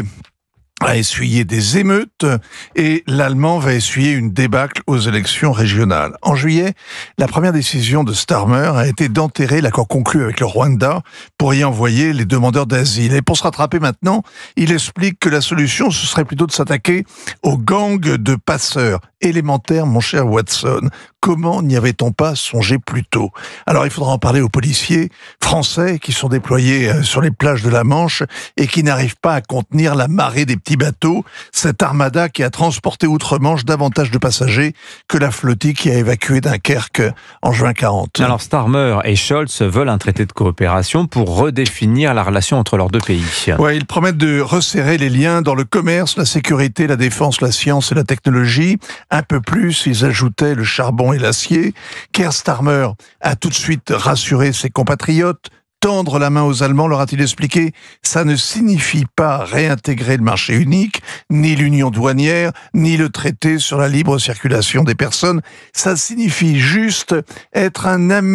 a essuyé des émeutes et l'Allemand va essuyer une débâcle aux élections régionales. En juillet, la première décision de Starmer a été d'enterrer l'accord conclu avec le Rwanda pour y envoyer les demandeurs d'asile. Et pour se rattraper maintenant, il explique que la solution, ce serait plutôt de s'attaquer aux gangs de passeurs. Élémentaire, mon cher Watson. Comment n'y avait-on pas songé plus tôt? Alors il faudra en parler aux policiers français qui sont déployés sur les plages de la Manche et qui n'arrivent pas à contenir la marée des petits bateaux, cette armada qui a transporté outre-Manche davantage de passagers que la flottille qui a évacué Dunkerque en juin quarante. Alors Starmer et Scholz veulent un traité de coopération pour redéfinir la relation entre leurs deux pays. Ouais, ils promettent de resserrer les liens dans le commerce, la sécurité, la défense, la science et la technologie. Un peu plus, ils ajoutaient le charbon et l'acier. Keir Starmer a tout de suite rassuré ses compatriotes. Tendre la main aux Allemands, leur a-t-il expliqué, ça ne signifie pas réintégrer le marché unique, ni l'union douanière, ni le traité sur la libre circulation des personnes. Ça signifie juste être un ami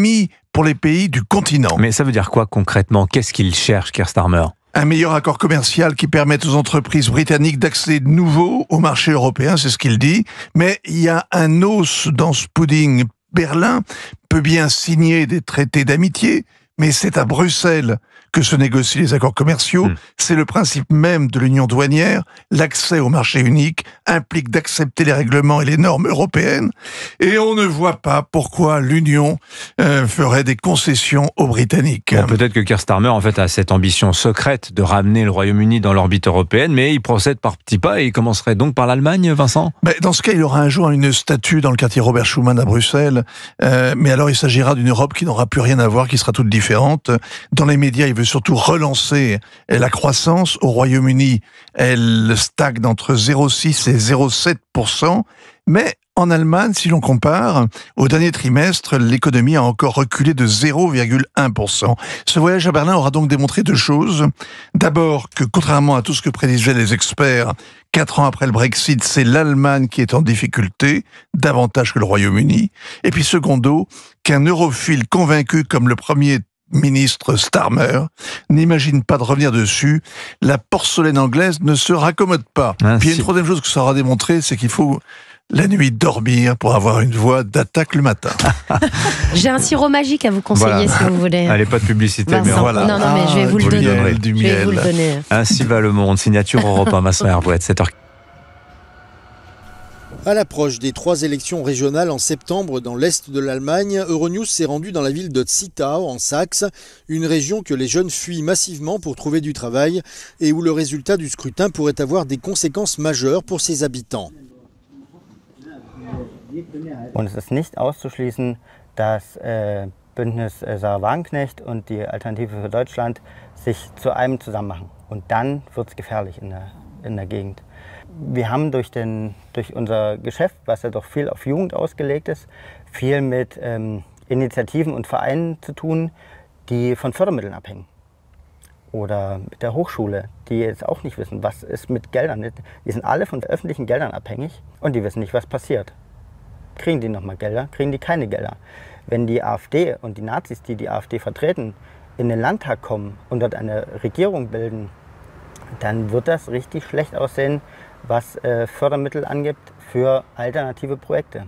pour les pays du continent. Mais ça veut dire quoi concrètement? Qu'est-ce qu'il cherche, Keir Starmer? Un meilleur accord commercial qui permette aux entreprises britanniques d'accéder de nouveau au marché européen, c'est ce qu'il dit. Mais il y a un os dans ce pudding. Berlin peut bien signer des traités d'amitié, mais c'est à Bruxelles que se négocient les accords commerciaux. Mmh. C'est le principe même de l'union douanière. L'accès au marché unique implique d'accepter les règlements et les normes européennes. Et on ne voit pas pourquoi l'Union euh, ferait des concessions aux Britanniques. Bon, peut-être que Keir Starmer, en fait, a cette ambition secrète de ramener le Royaume-Uni dans l'orbite européenne, mais il procède par petits pas et il commencerait donc par l'Allemagne, Vincent? Mais dans ce cas, il aura un jour une statue dans le quartier Robert Schuman à Bruxelles. Euh, mais alors, il s'agira d'une Europe qui n'aura plus rien à voir, qui sera toute différente. Dans les médias, il veut surtout relancer la croissance. Au Royaume-Uni, elle stagne entre zéro virgule six et zéro virgule sept pour cent. Mais en Allemagne, si l'on compare, au dernier trimestre, l'économie a encore reculé de zéro virgule un pour cent. Ce voyage à Berlin aura donc démontré deux choses. D'abord, que contrairement à tout ce que prédisaient les experts, quatre ans après le Brexit, c'est l'Allemagne qui est en difficulté, davantage que le Royaume-Uni. Et puis secondo, qu'un europhile convaincu comme le premier ministre Starmer n'imagine pas de revenir dessus. La porcelaine anglaise ne se raccommode pas. Ah, Puis il y a une troisième chose que ça aura démontré, c'est qu'il faut la nuit dormir pour avoir une voix d'attaque le matin. J'ai un sirop magique à vous conseiller, voilà, si vous voulez. Allez, pas de publicité, Vincent. mais voilà. Non, non, mais je vais vous ah, le donner. Miel, du je vais miel. vous le donner. Ainsi va le monde. Signature Europe un, Vincent Hervouet, sept heures. À l'approche des trois élections régionales en septembre dans l'est de l'Allemagne, Euronews s'est rendu dans la ville de Zittau, en Saxe, une région que les jeunes fuient massivement pour trouver du travail et où le résultat du scrutin pourrait avoir des conséquences majeures pour ses habitants. Und es ist nicht auszuschließen, dass äh, Bündnis Sarah Wagenknecht und die Alternative für Deutschland sich zu einem zusammen machen. Und dann wird es gefährlich in der, in der Gegend. Wir haben durch, den, durch unser Geschäft, was ja doch viel auf Jugend ausgelegt ist, viel mit ähm, Initiativen und Vereinen zu tun, die von Fördermitteln abhängen. Oder mit der Hochschule, die jetzt auch nicht wissen, was ist mit Geldern. Die sind alle von öffentlichen Geldern abhängig und die wissen nicht, was passiert. Kriegen die nochmal Gelder, kriegen die keine Gelder. Wenn die AfD und die Nazis, die die AfD vertreten, in den Landtag kommen und dort eine Regierung bilden, dann wird das richtig schlecht aussehen, was äh, Fördermittel angibt für alternative Projekte.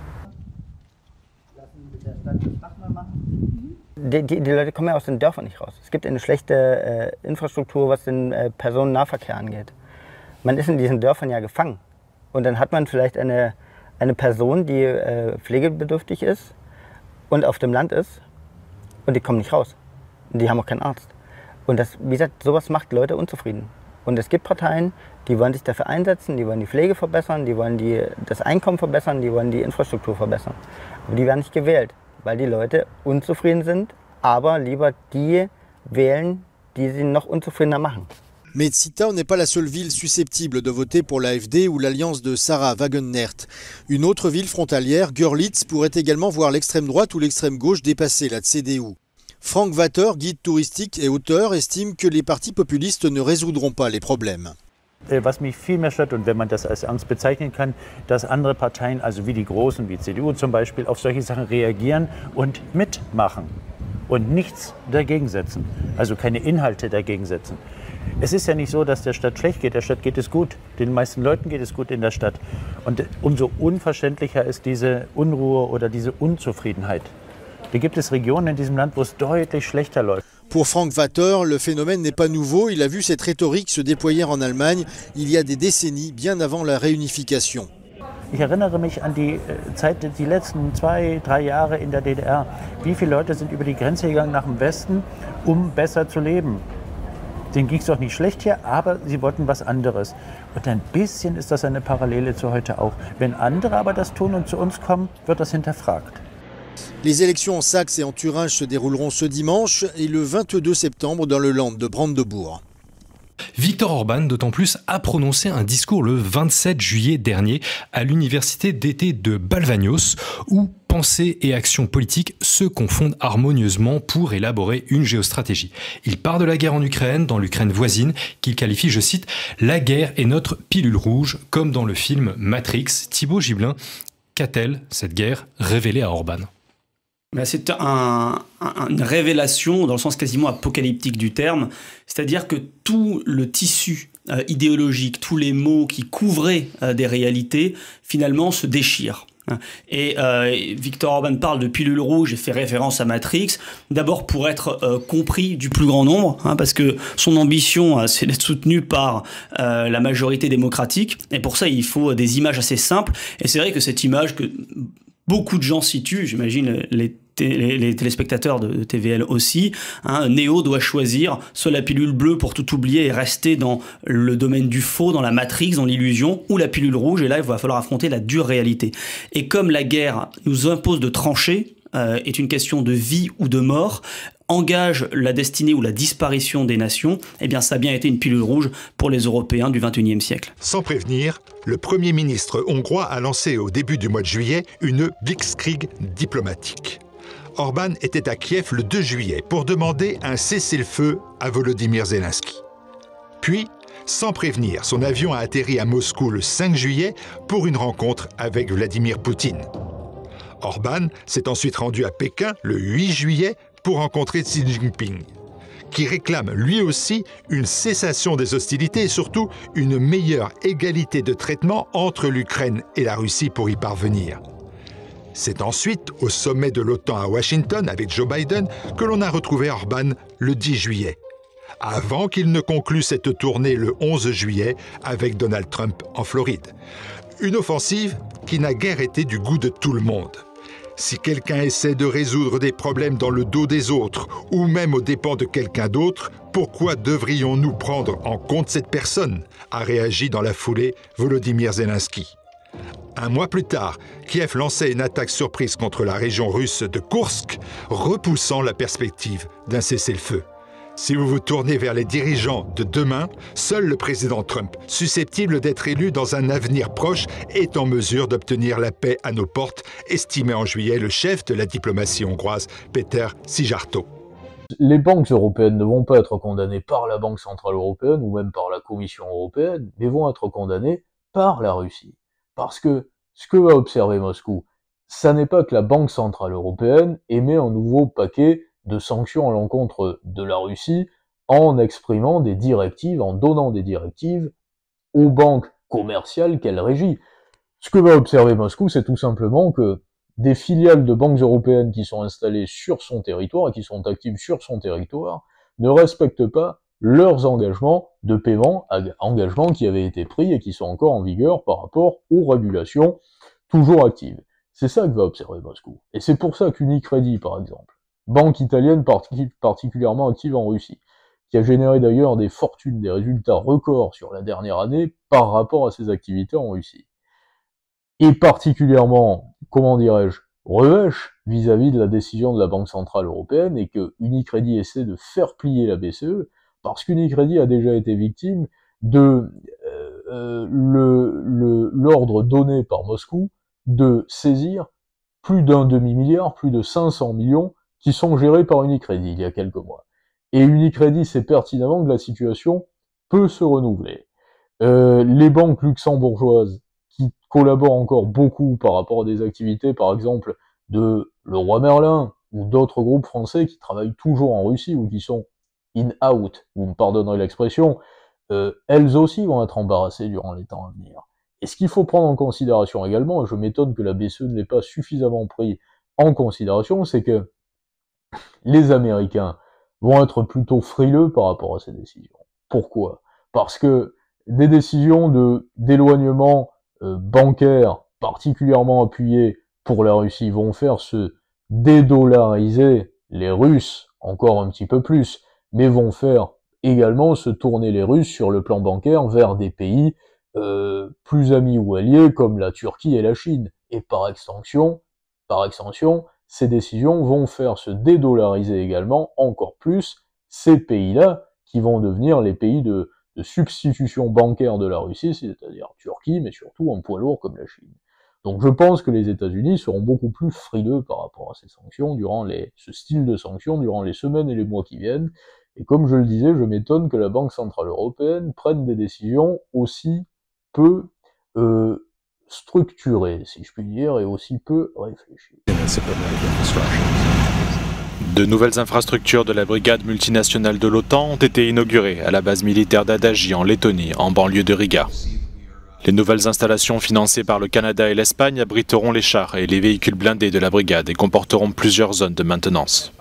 Die, die, die Leute kommen ja aus den Dörfern nicht raus. Es gibt eine schlechte äh, Infrastruktur, was den äh, Personennahverkehr angeht. Man ist in diesen Dörfern ja gefangen. Und dann hat man vielleicht eine, eine Person, die äh, pflegebedürftig ist und auf dem Land ist und die kommen nicht raus. Und die haben auch keinen Arzt. Und das, wie gesagt, sowas macht Leute unzufrieden. Und es gibt Parteien, die wollen sich dafür einsetzen, die wollen die Pflege verbessern, die wollen die, das Einkommen verbessern, die wollen die Infrastruktur verbessern. Aber die werden nicht gewählt, weil die Leute unzufrieden sind, aber lieber die wählen, die sie noch unzufriedener machen. Mais Zittau n'est pas la seule ville susceptible de voter pour l'AfD ou l'alliance de Sarah Wagenknecht. Une autre ville frontalière, Görlitz, pourrait également voir l'extrême droite ou l'extrême gauche dépasser la C D U. Frank Watter, guide touristique et auteur, estime que les partis populistes ne résoudront pas les problèmes. Was mich viel mehr stört, und wenn man das als Angst bezeichnen kann, dass andere Parteien, also wie die Großen, wie C D U zum Beispiel, auf solche Sachen reagieren und mitmachen und nichts dagegen setzen, also keine Inhalte dagegen setzen. Es ist ja nicht so, dass der Stadt schlecht geht, der Stadt geht es gut, den meisten Leuten geht es gut in der Stadt. Und umso unverständlicher ist diese Unruhe oder diese Unzufriedenheit. Da gibt es Regionen in diesem Land, wo es deutlich schlechter läuft. Pour Frank Watter, le phénomène n'est pas nouveau. Il a vu cette rhétorique se déployer en Allemagne il y a des décennies, bien avant la réunification. Ich erinnere mich an die Zeit, die letzten zwei, drei Jahre in der D D R. Wie viele Leute sind über die Grenze gegangen nach dem Westen, um besser zu leben? Denen ging es doch nicht schlecht hier, aber sie wollten was anderes. Und ein bisschen ist das eine Parallele zu heute auch. Wenn andere aber das tun und zu uns kommen, wird das hinterfragt. Les élections en Saxe et en Thuringe se dérouleront ce dimanche et le vingt-deux septembre dans le Land de Brandebourg. Viktor Orban, d'autant plus, a prononcé un discours le vingt-sept juillet dernier à l'université d'été de Balvagnos, où pensée et action politique se confondent harmonieusement pour élaborer une géostratégie. Il part de la guerre en Ukraine, dans l'Ukraine voisine, qu'il qualifie, je cite, « La guerre est notre pilule rouge », comme dans le film Matrix. Thibaut Gibelin, qu'a-t-elle, cette guerre, révélée à Orban ? Ben c'est un, un, une révélation dans le sens quasiment apocalyptique du terme, c'est-à-dire que tout le tissu euh, idéologique, tous les mots qui couvraient euh, des réalités, finalement se déchirent. Et euh, Viktor Orban parle de pilule rouge et fait référence à Matrix, d'abord pour être euh, compris du plus grand nombre, hein, parce que son ambition, euh, c'est d'être soutenu par euh, la majorité démocratique, et pour ça il faut des images assez simples, et c'est vrai que cette image que beaucoup de gens situent, j'imagine les Les, les téléspectateurs de T V L aussi, hein, Neo doit choisir soit la pilule bleue pour tout oublier et rester dans le domaine du faux, dans la Matrix, dans l'illusion, ou la pilule rouge, et là il va falloir affronter la dure réalité. Et comme la guerre nous impose de trancher, euh, est une question de vie ou de mort, engage la destinée ou la disparition des nations, eh bien ça a bien été une pilule rouge pour les Européens du vingt et unième siècle. Sans prévenir, le Premier ministre hongrois a lancé au début du mois de juillet une blitzkrieg diplomatique. Orban était à Kiev le deux juillet pour demander un cessez-le-feu à Volodymyr Zelensky. Puis, sans prévenir, son avion a atterri à Moscou le cinq juillet pour une rencontre avec Vladimir Poutine. Orban s'est ensuite rendu à Pékin le huit juillet pour rencontrer Xi Jinping, qui réclame lui aussi une cessation des hostilités et surtout une meilleure égalité de traitement entre l'Ukraine et la Russie pour y parvenir. C'est ensuite au sommet de l'OTAN à Washington avec Joe Biden que l'on a retrouvé Orban le dix juillet, avant qu'il ne conclue cette tournée le onze juillet avec Donald Trump en Floride. Une offensive qui n'a guère été du goût de tout le monde. Si quelqu'un essaie de résoudre des problèmes dans le dos des autres ou même aux dépens de quelqu'un d'autre, pourquoi devrions-nous prendre en compte cette personne ? A réagi dans la foulée Volodymyr Zelensky. Un mois plus tard, Kiev lançait une attaque surprise contre la région russe de Koursk, repoussant la perspective d'un cessez-le-feu. Si vous vous tournez vers les dirigeants de demain, seul le président Trump, susceptible d'être élu dans un avenir proche, est en mesure d'obtenir la paix à nos portes, estimait en juillet le chef de la diplomatie hongroise, Péter Szijjártó. Les banques européennes ne vont pas être condamnées par la Banque centrale européenne ou même par la Commission européenne, mais vont être condamnées par la Russie. Parce que ce que va observer Moscou, ça n'est pas que la Banque centrale européenne émet un nouveau paquet de sanctions à l'encontre de la Russie en exprimant des directives, en donnant des directives aux banques commerciales qu'elle régit. Ce que va observer Moscou, c'est tout simplement que des filiales de banques européennes qui sont installées sur son territoire et qui sont actives sur son territoire ne respectent pas leurs engagements de paiement, engagements qui avaient été pris et qui sont encore en vigueur par rapport aux régulations toujours actives. C'est ça que va observer Moscou. Et c'est pour ça qu'Unicredit, par exemple, banque italienne particulièrement active en Russie, qui a généré d'ailleurs des fortunes, des résultats records sur la dernière année par rapport à ses activités en Russie, et particulièrement, comment dirais-je, revêche vis-à-vis de la décision de la Banque centrale européenne et que Unicredit essaie de faire plier la B C E, parce qu'Unicredit a déjà été victime de euh, le, le, l'ordre donné par Moscou de saisir plus d'un demi-milliard, plus de cinq cents millions qui sont gérés par Unicredit il y a quelques mois. Et Unicredit sait pertinemment que la situation peut se renouveler. Euh, les banques luxembourgeoises qui collaborent encore beaucoup par rapport à des activités, par exemple, de Leroy Merlin ou d'autres groupes français qui travaillent toujours en Russie ou qui sont in-out, vous me pardonnerez l'expression, euh, elles aussi vont être embarrassées durant les temps à venir. Et ce qu'il faut prendre en considération également, et je m'étonne que la B C E ne l'ait pas suffisamment pris en considération, c'est que les Américains vont être plutôt frileux par rapport à ces décisions. Pourquoi ? Parce que des décisions de d'éloignement euh, bancaire particulièrement appuyées pour la Russie vont faire se dédollariser les Russes encore un petit peu plus, mais vont faire également se tourner les Russes sur le plan bancaire vers des pays euh, plus amis ou alliés comme la Turquie et la Chine. Et par extension, par extension, ces décisions vont faire se dédollariser également encore plus ces pays-là qui vont devenir les pays de, de substitution bancaire de la Russie, c'est-à-dire Turquie, mais surtout un poids lourd comme la Chine. Donc je pense que les États-Unis seront beaucoup plus frileux par rapport à ces sanctions, durant les, ce style de sanctions, durant les semaines et les mois qui viennent. Et comme je le disais, je m'étonne que la Banque centrale européenne prenne des décisions aussi peu euh, structuré, si je puis dire, et aussi peu réfléchi. De nouvelles infrastructures de la brigade multinationale de l'OTAN ont été inaugurées à la base militaire d'Adagi en Lettonie, en banlieue de Riga. Les nouvelles installations financées par le Canada et l'Espagne abriteront les chars et les véhicules blindés de la brigade et comporteront plusieurs zones de maintenance.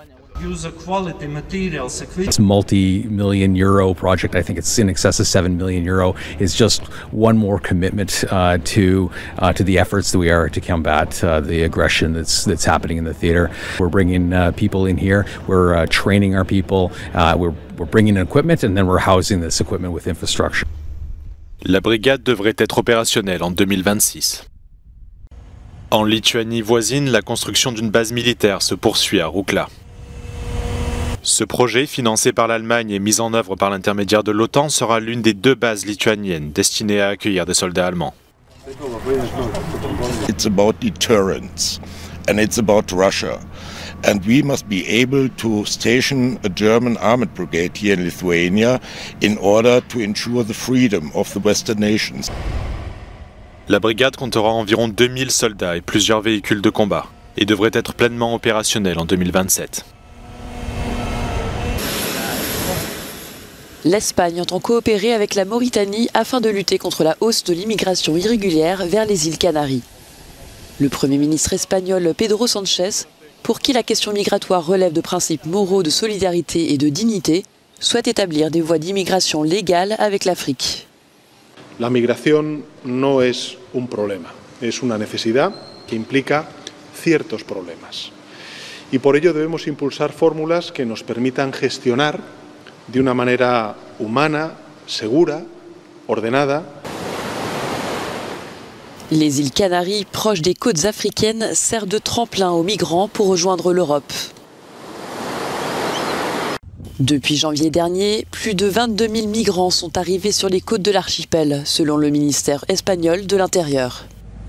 It's a multi-million euro project. I think it's in excess of seven million euro. It's just one more commitment uh, to uh, to the efforts that we are to combat uh, the aggression that's that's happening in the theater. We're bringing uh, people in here. We're uh, training our people. Uh, we're we're bringing in equipment, and then we're housing this equipment with infrastructure. La brigade devrait être opérationnelle en deux mille vingt-six. En Lituanie voisine, la construction d'une base militaire se poursuit à Rukla. Ce projet, financé par l'Allemagne et mis en œuvre par l'intermédiaire de l'OTAN, sera l'une des deux bases lituaniennes destinées à accueillir des soldats allemands. It's about deterrence and it's about Russia. And we must be able to station a German armored brigade here in Lithuania in order to ensure the freedom of the Western nations. La brigade comptera environ deux mille soldats et plusieurs véhicules de combat et devrait être pleinement opérationnelle en deux mille vingt-sept. L'Espagne entend coopérer avec la Mauritanie afin de lutter contre la hausse de l'immigration irrégulière vers les îles Canaries. Le Premier ministre espagnol Pedro Sánchez, pour qui la question migratoire relève de principes moraux de solidarité et de dignité, souhaite établir des voies d'immigration légales avec l'Afrique. La migración no es un problema, es una necesidad que implica ciertos problemas. Y por ello debemos impulsar fórmulas que nos permitan gestionar de una manera humana, segura, ordenada. Les îles Canaries, proches des côtes africaines, servent de tremplin aux migrants pour rejoindre l'Europe. Depuis janvier dernier, plus de vingt-deux mille migrants sont arrivés sur les côtes de l'archipel, selon le ministère espagnol de l'Intérieur.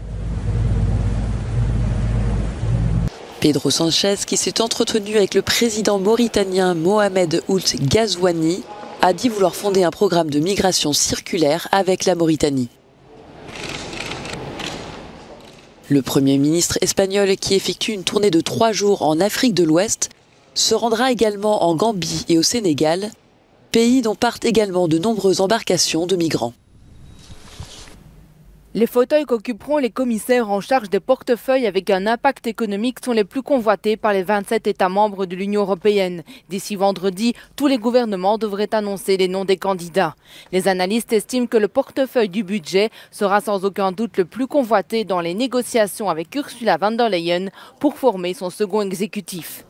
Pedro Sánchez, qui s'est entretenu avec le président mauritanien Mohamed Ould Ghazouani, a dit vouloir fonder un programme de migration circulaire avec la Mauritanie. Le Premier ministre espagnol, qui effectue une tournée de trois jours en Afrique de l'Ouest, se rendra également en Gambie et au Sénégal, pays dont partent également de nombreuses embarcations de migrants. Les fauteuils qu'occuperont les commissaires en charge des portefeuilles avec un impact économique sont les plus convoités par les vingt-sept États membres de l'Union européenne. D'ici vendredi, tous les gouvernements devraient annoncer les noms des candidats. Les analystes estiment que le portefeuille du budget sera sans aucun doute le plus convoité dans les négociations avec Ursula von der Leyen pour former son second exécutif.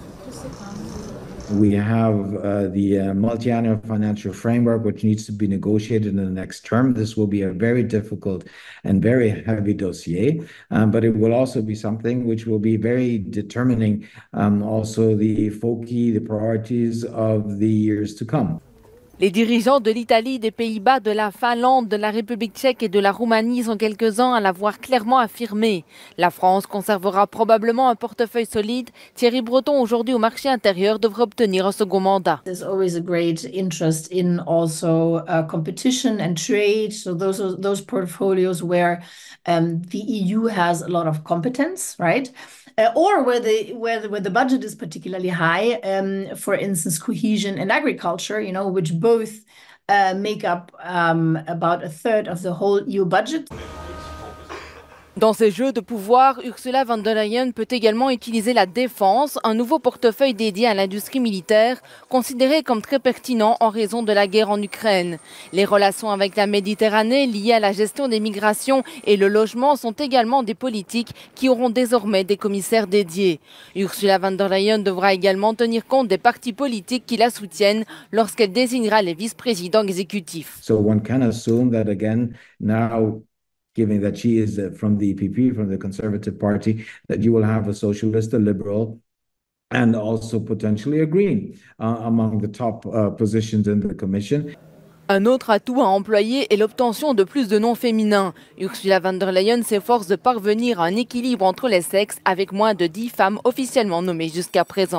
We have uh, the uh, multi-annual financial framework, which needs to be negotiated in the next term. This will be a very difficult and very heavy dossier, um, but it will also be something which will be very determining um, also the foci, the priorities of the years to come. Les dirigeants de l'Italie, des Pays-Bas, de la Finlande, de la République tchèque et de la Roumanie sont quelques-uns à l'avoir clairement affirmé. La France conservera probablement un portefeuille solide. Thierry Breton, aujourd'hui au marché intérieur, devrait obtenir un second mandat. There's always a great interest in also uh, competition and trade. So those are those portfolios where um, the E U has a lot of competence, right? Uh, or where the where the, where the budget is particularly high, um, for instance, cohesion and agriculture, you know, which both uh, make up um, about a third of the whole E U budget. Dans ces jeux de pouvoir, Ursula von der Leyen peut également utiliser la défense, un nouveau portefeuille dédié à l'industrie militaire, considéré comme très pertinent en raison de la guerre en Ukraine. Les relations avec la Méditerranée liées à la gestion des migrations et le logement sont également des politiques qui auront désormais des commissaires dédiés. Ursula von der Leyen devra également tenir compte des partis politiques qui la soutiennent lorsqu'elle désignera les vice-présidents exécutifs. So one can assume that again now, given that she is from the E P P, from the Conservative Party, that you will have a socialist, a liberal, and also potentially a green uh, among the top uh, positions in the Commission. Un autre atout à employer est l'obtention de plus de noms féminins. Ursula von der Leyen s'efforce de parvenir à un équilibre entre les sexes avec moins de dix femmes officiellement nommées jusqu'à présent.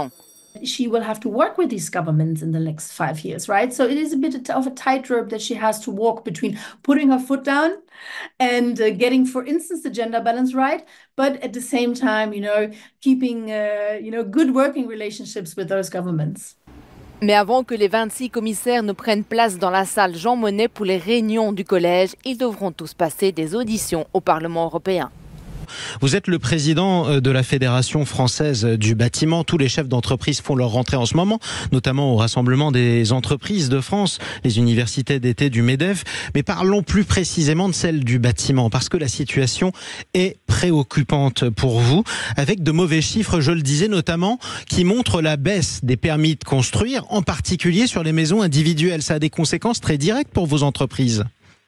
She will have to work with these governments in the next five years, right? So it is a bit of a tightrope that she has to walk between putting her foot down and uh, getting, for instance, the gender balance right, but at the same time, you know, keeping, uh, you know, good working relationships with those governments. Mais avant que les vingt-six commissaires ne prennent place dans la salle Jean Monnet pour les réunions du collège, ils devront tous passer des auditions au Parlement européen. Vous êtes le président de la Fédération française du bâtiment. Tous les chefs d'entreprise font leur rentrée en ce moment, notamment au Rassemblement des entreprises de France, les universités d'été du MEDEF. Mais parlons plus précisément de celle du bâtiment, parce que la situation est préoccupante pour vous, avec de mauvais chiffres, je le disais, notamment, qui montrent la baisse des permis de construire, en particulier sur les maisons individuelles. Ça a des conséquences très directes pour vos entreprises.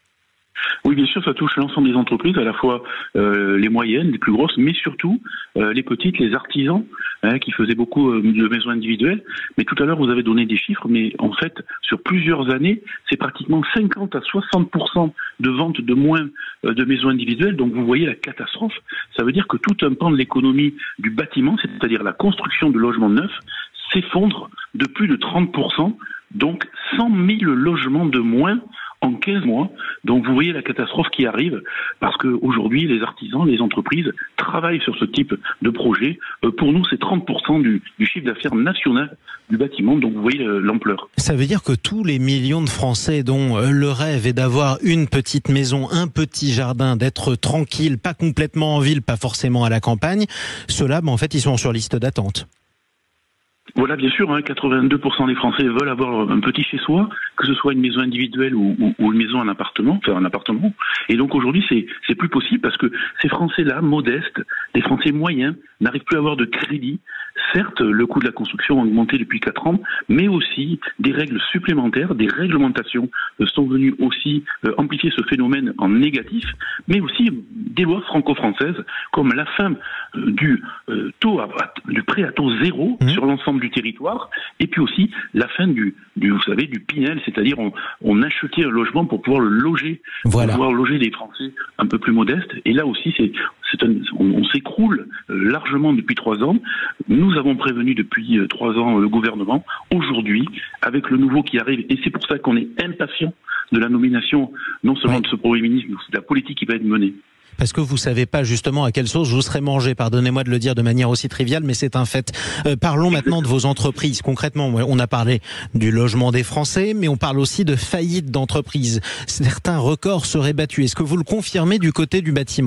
Oui, bien sûr, ça touche l'ensemble des entreprises, à la fois euh, les moyennes, les plus grosses, mais surtout euh, les petites, les artisans, hein, qui faisaient beaucoup euh, de maisons individuelles. Mais tout à l'heure, vous avez donné des chiffres, mais en fait, sur plusieurs années, c'est pratiquement cinquante à soixante pour cent de ventes de moins euh, de maisons individuelles. Donc vous voyez la catastrophe. Ça veut dire que tout un pan de l'économie du bâtiment, c'est-à-dire la construction de logements neufs, s'effondre de plus de trente pour cent. Donc cent mille logements de moins en quinze mois. Donc vous voyez la catastrophe qui arrive, parce qu'aujourd'hui, les artisans, les entreprises travaillent sur ce type de projet. Euh, pour nous, c'est trente pour cent du, du chiffre d'affaires national du bâtiment. Donc vous voyez euh, l'ampleur. Ça veut dire que tous les millions de Français dont euh, le rêve est d'avoir une petite maison, un petit jardin, d'être tranquille, pas complètement en ville, pas forcément à la campagne, ceux-là, ben, en fait, ils sont sur liste d'attente. Voilà, bien sûr, hein, quatre-vingt-deux pour cent des Français veulent avoir un petit chez-soi, que ce soit une maison individuelle ou, ou, ou une maison, un appartement, enfin un appartement. Et donc aujourd'hui, c'est c'est plus possible parce que ces Français-là, modestes, les Français moyens, n'arrivent plus à avoir de crédit. Certes, le coût de la construction a augmenté depuis quatre ans, mais aussi des règles supplémentaires, des réglementations euh, sont venues aussi euh, amplifier ce phénomène en négatif, mais aussi des lois franco-françaises comme la fin euh, du euh, taux à, à, du prêt à taux zéro mmh. sur l'ensemble du territoire, et puis aussi la fin du, du vous savez, du Pinel, c'est-à-dire on, on achetait un logement pour pouvoir le loger, voilà. pour pouvoir loger les Français un peu plus modestes. Et là aussi, c'est, c'est un, on, on s'écroule largement depuis trois ans. Nous avons prévenu depuis trois ans le gouvernement. Aujourd'hui, avec le nouveau qui arrive, et c'est pour ça qu'on est impatient de la nomination, non seulement oui. de ce Premier ministre, mais aussi de la politique qui va être menée. Parce que vous savez pas justement à quelle sauce vous serez mangé, pardonnez-moi de le dire de manière aussi triviale, mais c'est un fait. Euh, parlons maintenant de vos entreprises. Concrètement, on a parlé du logement des Français, mais on parle aussi de faillite d'entreprises. Certains records seraient battus. Est-ce que vous le confirmez du côté du bâtiment ?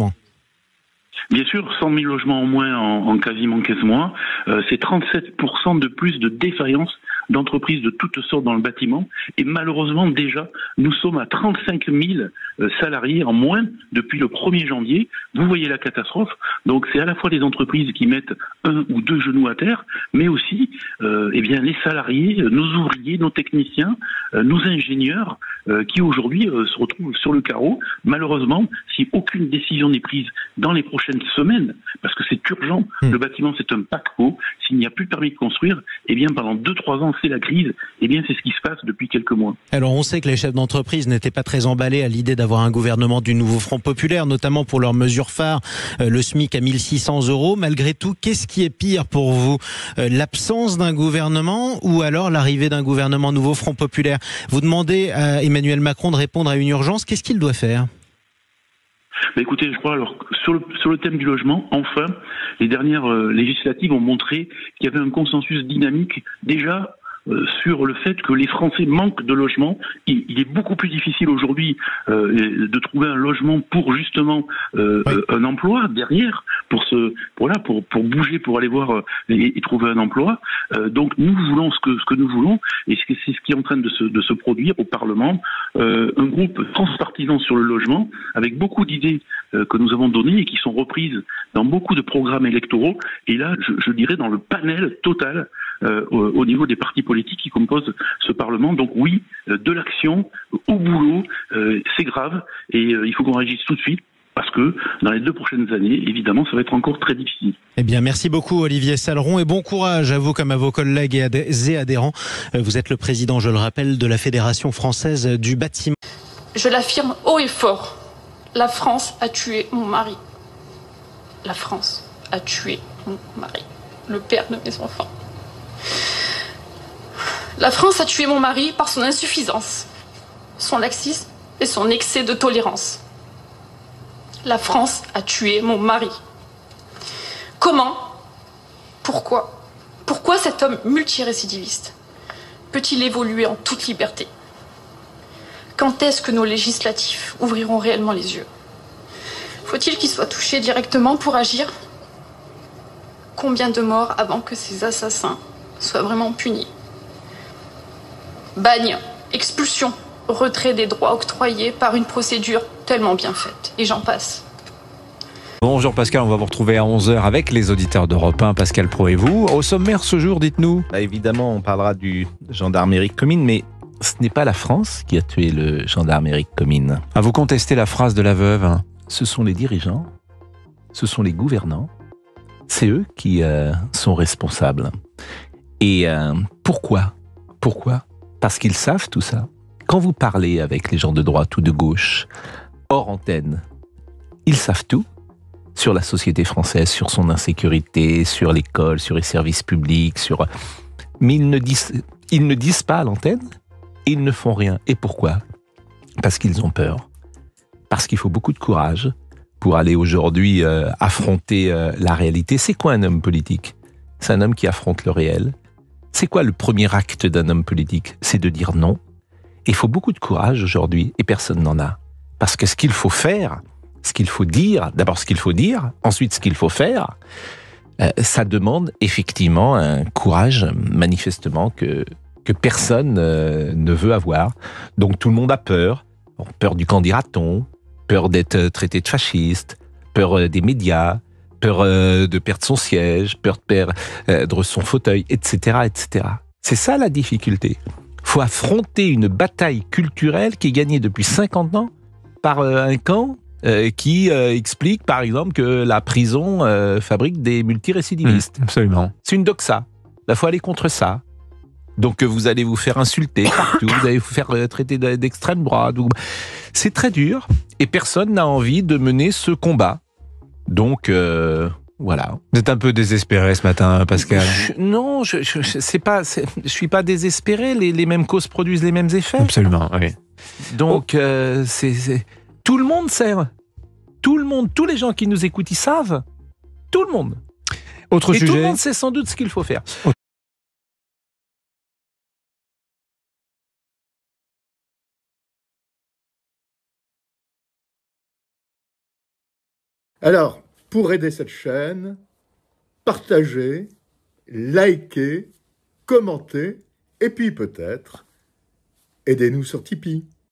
Bien sûr, cent mille logements en moins en, en quasiment quinze mois. Euh, c'est trente-sept pour cent de plus de défaillances d'entreprises de toutes sortes dans le bâtiment. Et malheureusement, déjà, nous sommes à trente-cinq mille salariés en moins depuis le premier janvier. Vous voyez la catastrophe. Donc, c'est à la fois des entreprises qui mettent un ou deux genoux à terre, mais aussi euh, eh bien, les salariés, nos ouvriers, nos techniciens, euh, nos ingénieurs, euh, qui aujourd'hui euh, se retrouvent sur le carreau. Malheureusement, si aucune décision n'est prise dans les prochaines semaines, parce que c'est urgent, mmh. le bâtiment c'est un paquebot, s'il n'y a plus de permis de construire, eh bien pendant deux trois ans c'est la crise, eh bien c'est ce qui se passe depuis quelques mois. Alors on sait que les chefs d'entreprise n'étaient pas très emballés à l'idée d'avoir un gouvernement du nouveau Front populaire, notamment pour leurs mesures phares, euh, le SMIC à mille six cents euros. Malgré tout, qu'est-ce qui est pire pour vous, euh, l'absence d'un gouvernement ou alors l'arrivée d'un gouvernement nouveau Front populaire? Vous demandez à Emmanuel Macron de répondre à une urgence, qu'est-ce qu'il doit faire? Bah écoutez, je crois alors sur le sur le thème du logement, enfin, les dernières euh, législatives ont montré qu'il y avait un consensus dynamique déjà euh, sur le fait que les Français manquent de logement. Il, il est beaucoup plus difficile aujourd'hui euh, de trouver un logement pour justement euh, oui. un emploi derrière, pour se voilà pour pour bouger, pour aller voir euh, et, et trouver un emploi. Euh, donc nous voulons ce que ce que nous voulons, et c'est ce qui est en train de se de se produire au Parlement. Euh, un groupe transpartisan sur le logement, avec beaucoup d'idées euh, que nous avons données et qui sont reprises dans beaucoup de programmes électoraux, et là, je, je dirais dans le panel total euh, au, au niveau des partis politiques qui composent ce Parlement. Donc oui, euh, de l'action, au boulot, euh, c'est grave, et euh, il faut qu'on réagisse tout de suite, parce que dans les deux prochaines années, évidemment, ça va être encore très difficile. Eh bien, merci beaucoup Olivier Salleron, et bon courage à vous comme à vos collègues et, adhé- et adhérents. Vous êtes le président, je le rappelle, de la Fédération française du bâtiment. Je l'affirme haut et fort, la France a tué mon mari. La France a tué mon mari, le père de mes enfants. La France a tué mon mari par son insuffisance, son laxisme et son excès de tolérance. La France a tué mon mari. Comment? Pourquoi? Pourquoi cet homme multirécidiviste peut-il évoluer en toute liberté? Quand est-ce que nos législatifs ouvriront réellement les yeux? Faut-il qu'il soit touché directement pour agir? Combien de morts avant que ces assassins soient vraiment punis? Bagne, expulsion, retrait des droits octroyés par une procédure tellement bien faite. Et j'en passe. Bonjour Pascal, on va vous retrouver à onze heures avec les auditeurs d'Europe un. Pascal Praud et vous. Au sommaire ce jour, dites-nous. Bah évidemment, on parlera du gendarme Éric Comines, mais ce n'est pas la France qui a tué le gendarme Éric Comines. À vous contester la phrase de la veuve. Ce sont les dirigeants, ce sont les gouvernants, c'est eux qui euh, sont responsables. Et euh, pourquoi? Pourquoi? Parce qu'ils savent tout ça. Quand vous parlez avec les gens de droite ou de gauche, hors antenne, ils savent tout sur la société française, sur son insécurité, sur l'école, sur les services publics, sur... mais ils ne disent, ils ne disent pas à l'antenne, ils ne font rien. Et pourquoi? Parce qu'ils ont peur. Parce qu'il faut beaucoup de courage pour aller aujourd'hui euh, affronter euh, la réalité. C'est quoi un homme politique? C'est un homme qui affronte le réel. C'est quoi le premier acte d'un homme politique? C'est de dire non. Et il faut beaucoup de courage aujourd'hui, et personne n'en a. Parce que ce qu'il faut faire, ce qu'il faut dire, d'abord ce qu'il faut dire, ensuite ce qu'il faut faire, euh, ça demande effectivement un courage, manifestement, que, que personne euh, ne veut avoir. Donc tout le monde a peur. Peur du candidaton, peur d'être traité de fasciste, peur euh, des médias, peur euh, de perdre son siège, peur de perdre son fauteuil, et cetera, et cetera. C'est ça la difficulté. Il faut affronter une bataille culturelle qui est gagnée depuis cinquante ans par euh, un camp euh, qui euh, explique, par exemple, que la prison euh, fabrique des multirécidivistes. Mmh, absolument. C'est une doxa. Il faut aller contre ça. Donc vous allez vous faire insulter partout, vous allez vous faire traiter d'extrême droite. C'est très dur et personne n'a envie de mener ce combat. Donc euh, voilà. Vous êtes un peu désespéré ce matin, Pascal. Je, non, je, je, je c'est pas, je suis pas désespéré. Les, les mêmes causes produisent les mêmes effets. Absolument, oui. Donc oh. euh, c'est, c'est tout le monde sait. Tout le monde, tous les gens qui nous écoutent, ils savent. Tout le monde. Autre et sujet. Tout le monde sait sans doute ce qu'il faut faire. Alors, pour aider cette chaîne, partagez, likez, commentez, et puis peut-être, aidez-nous sur Tipeee.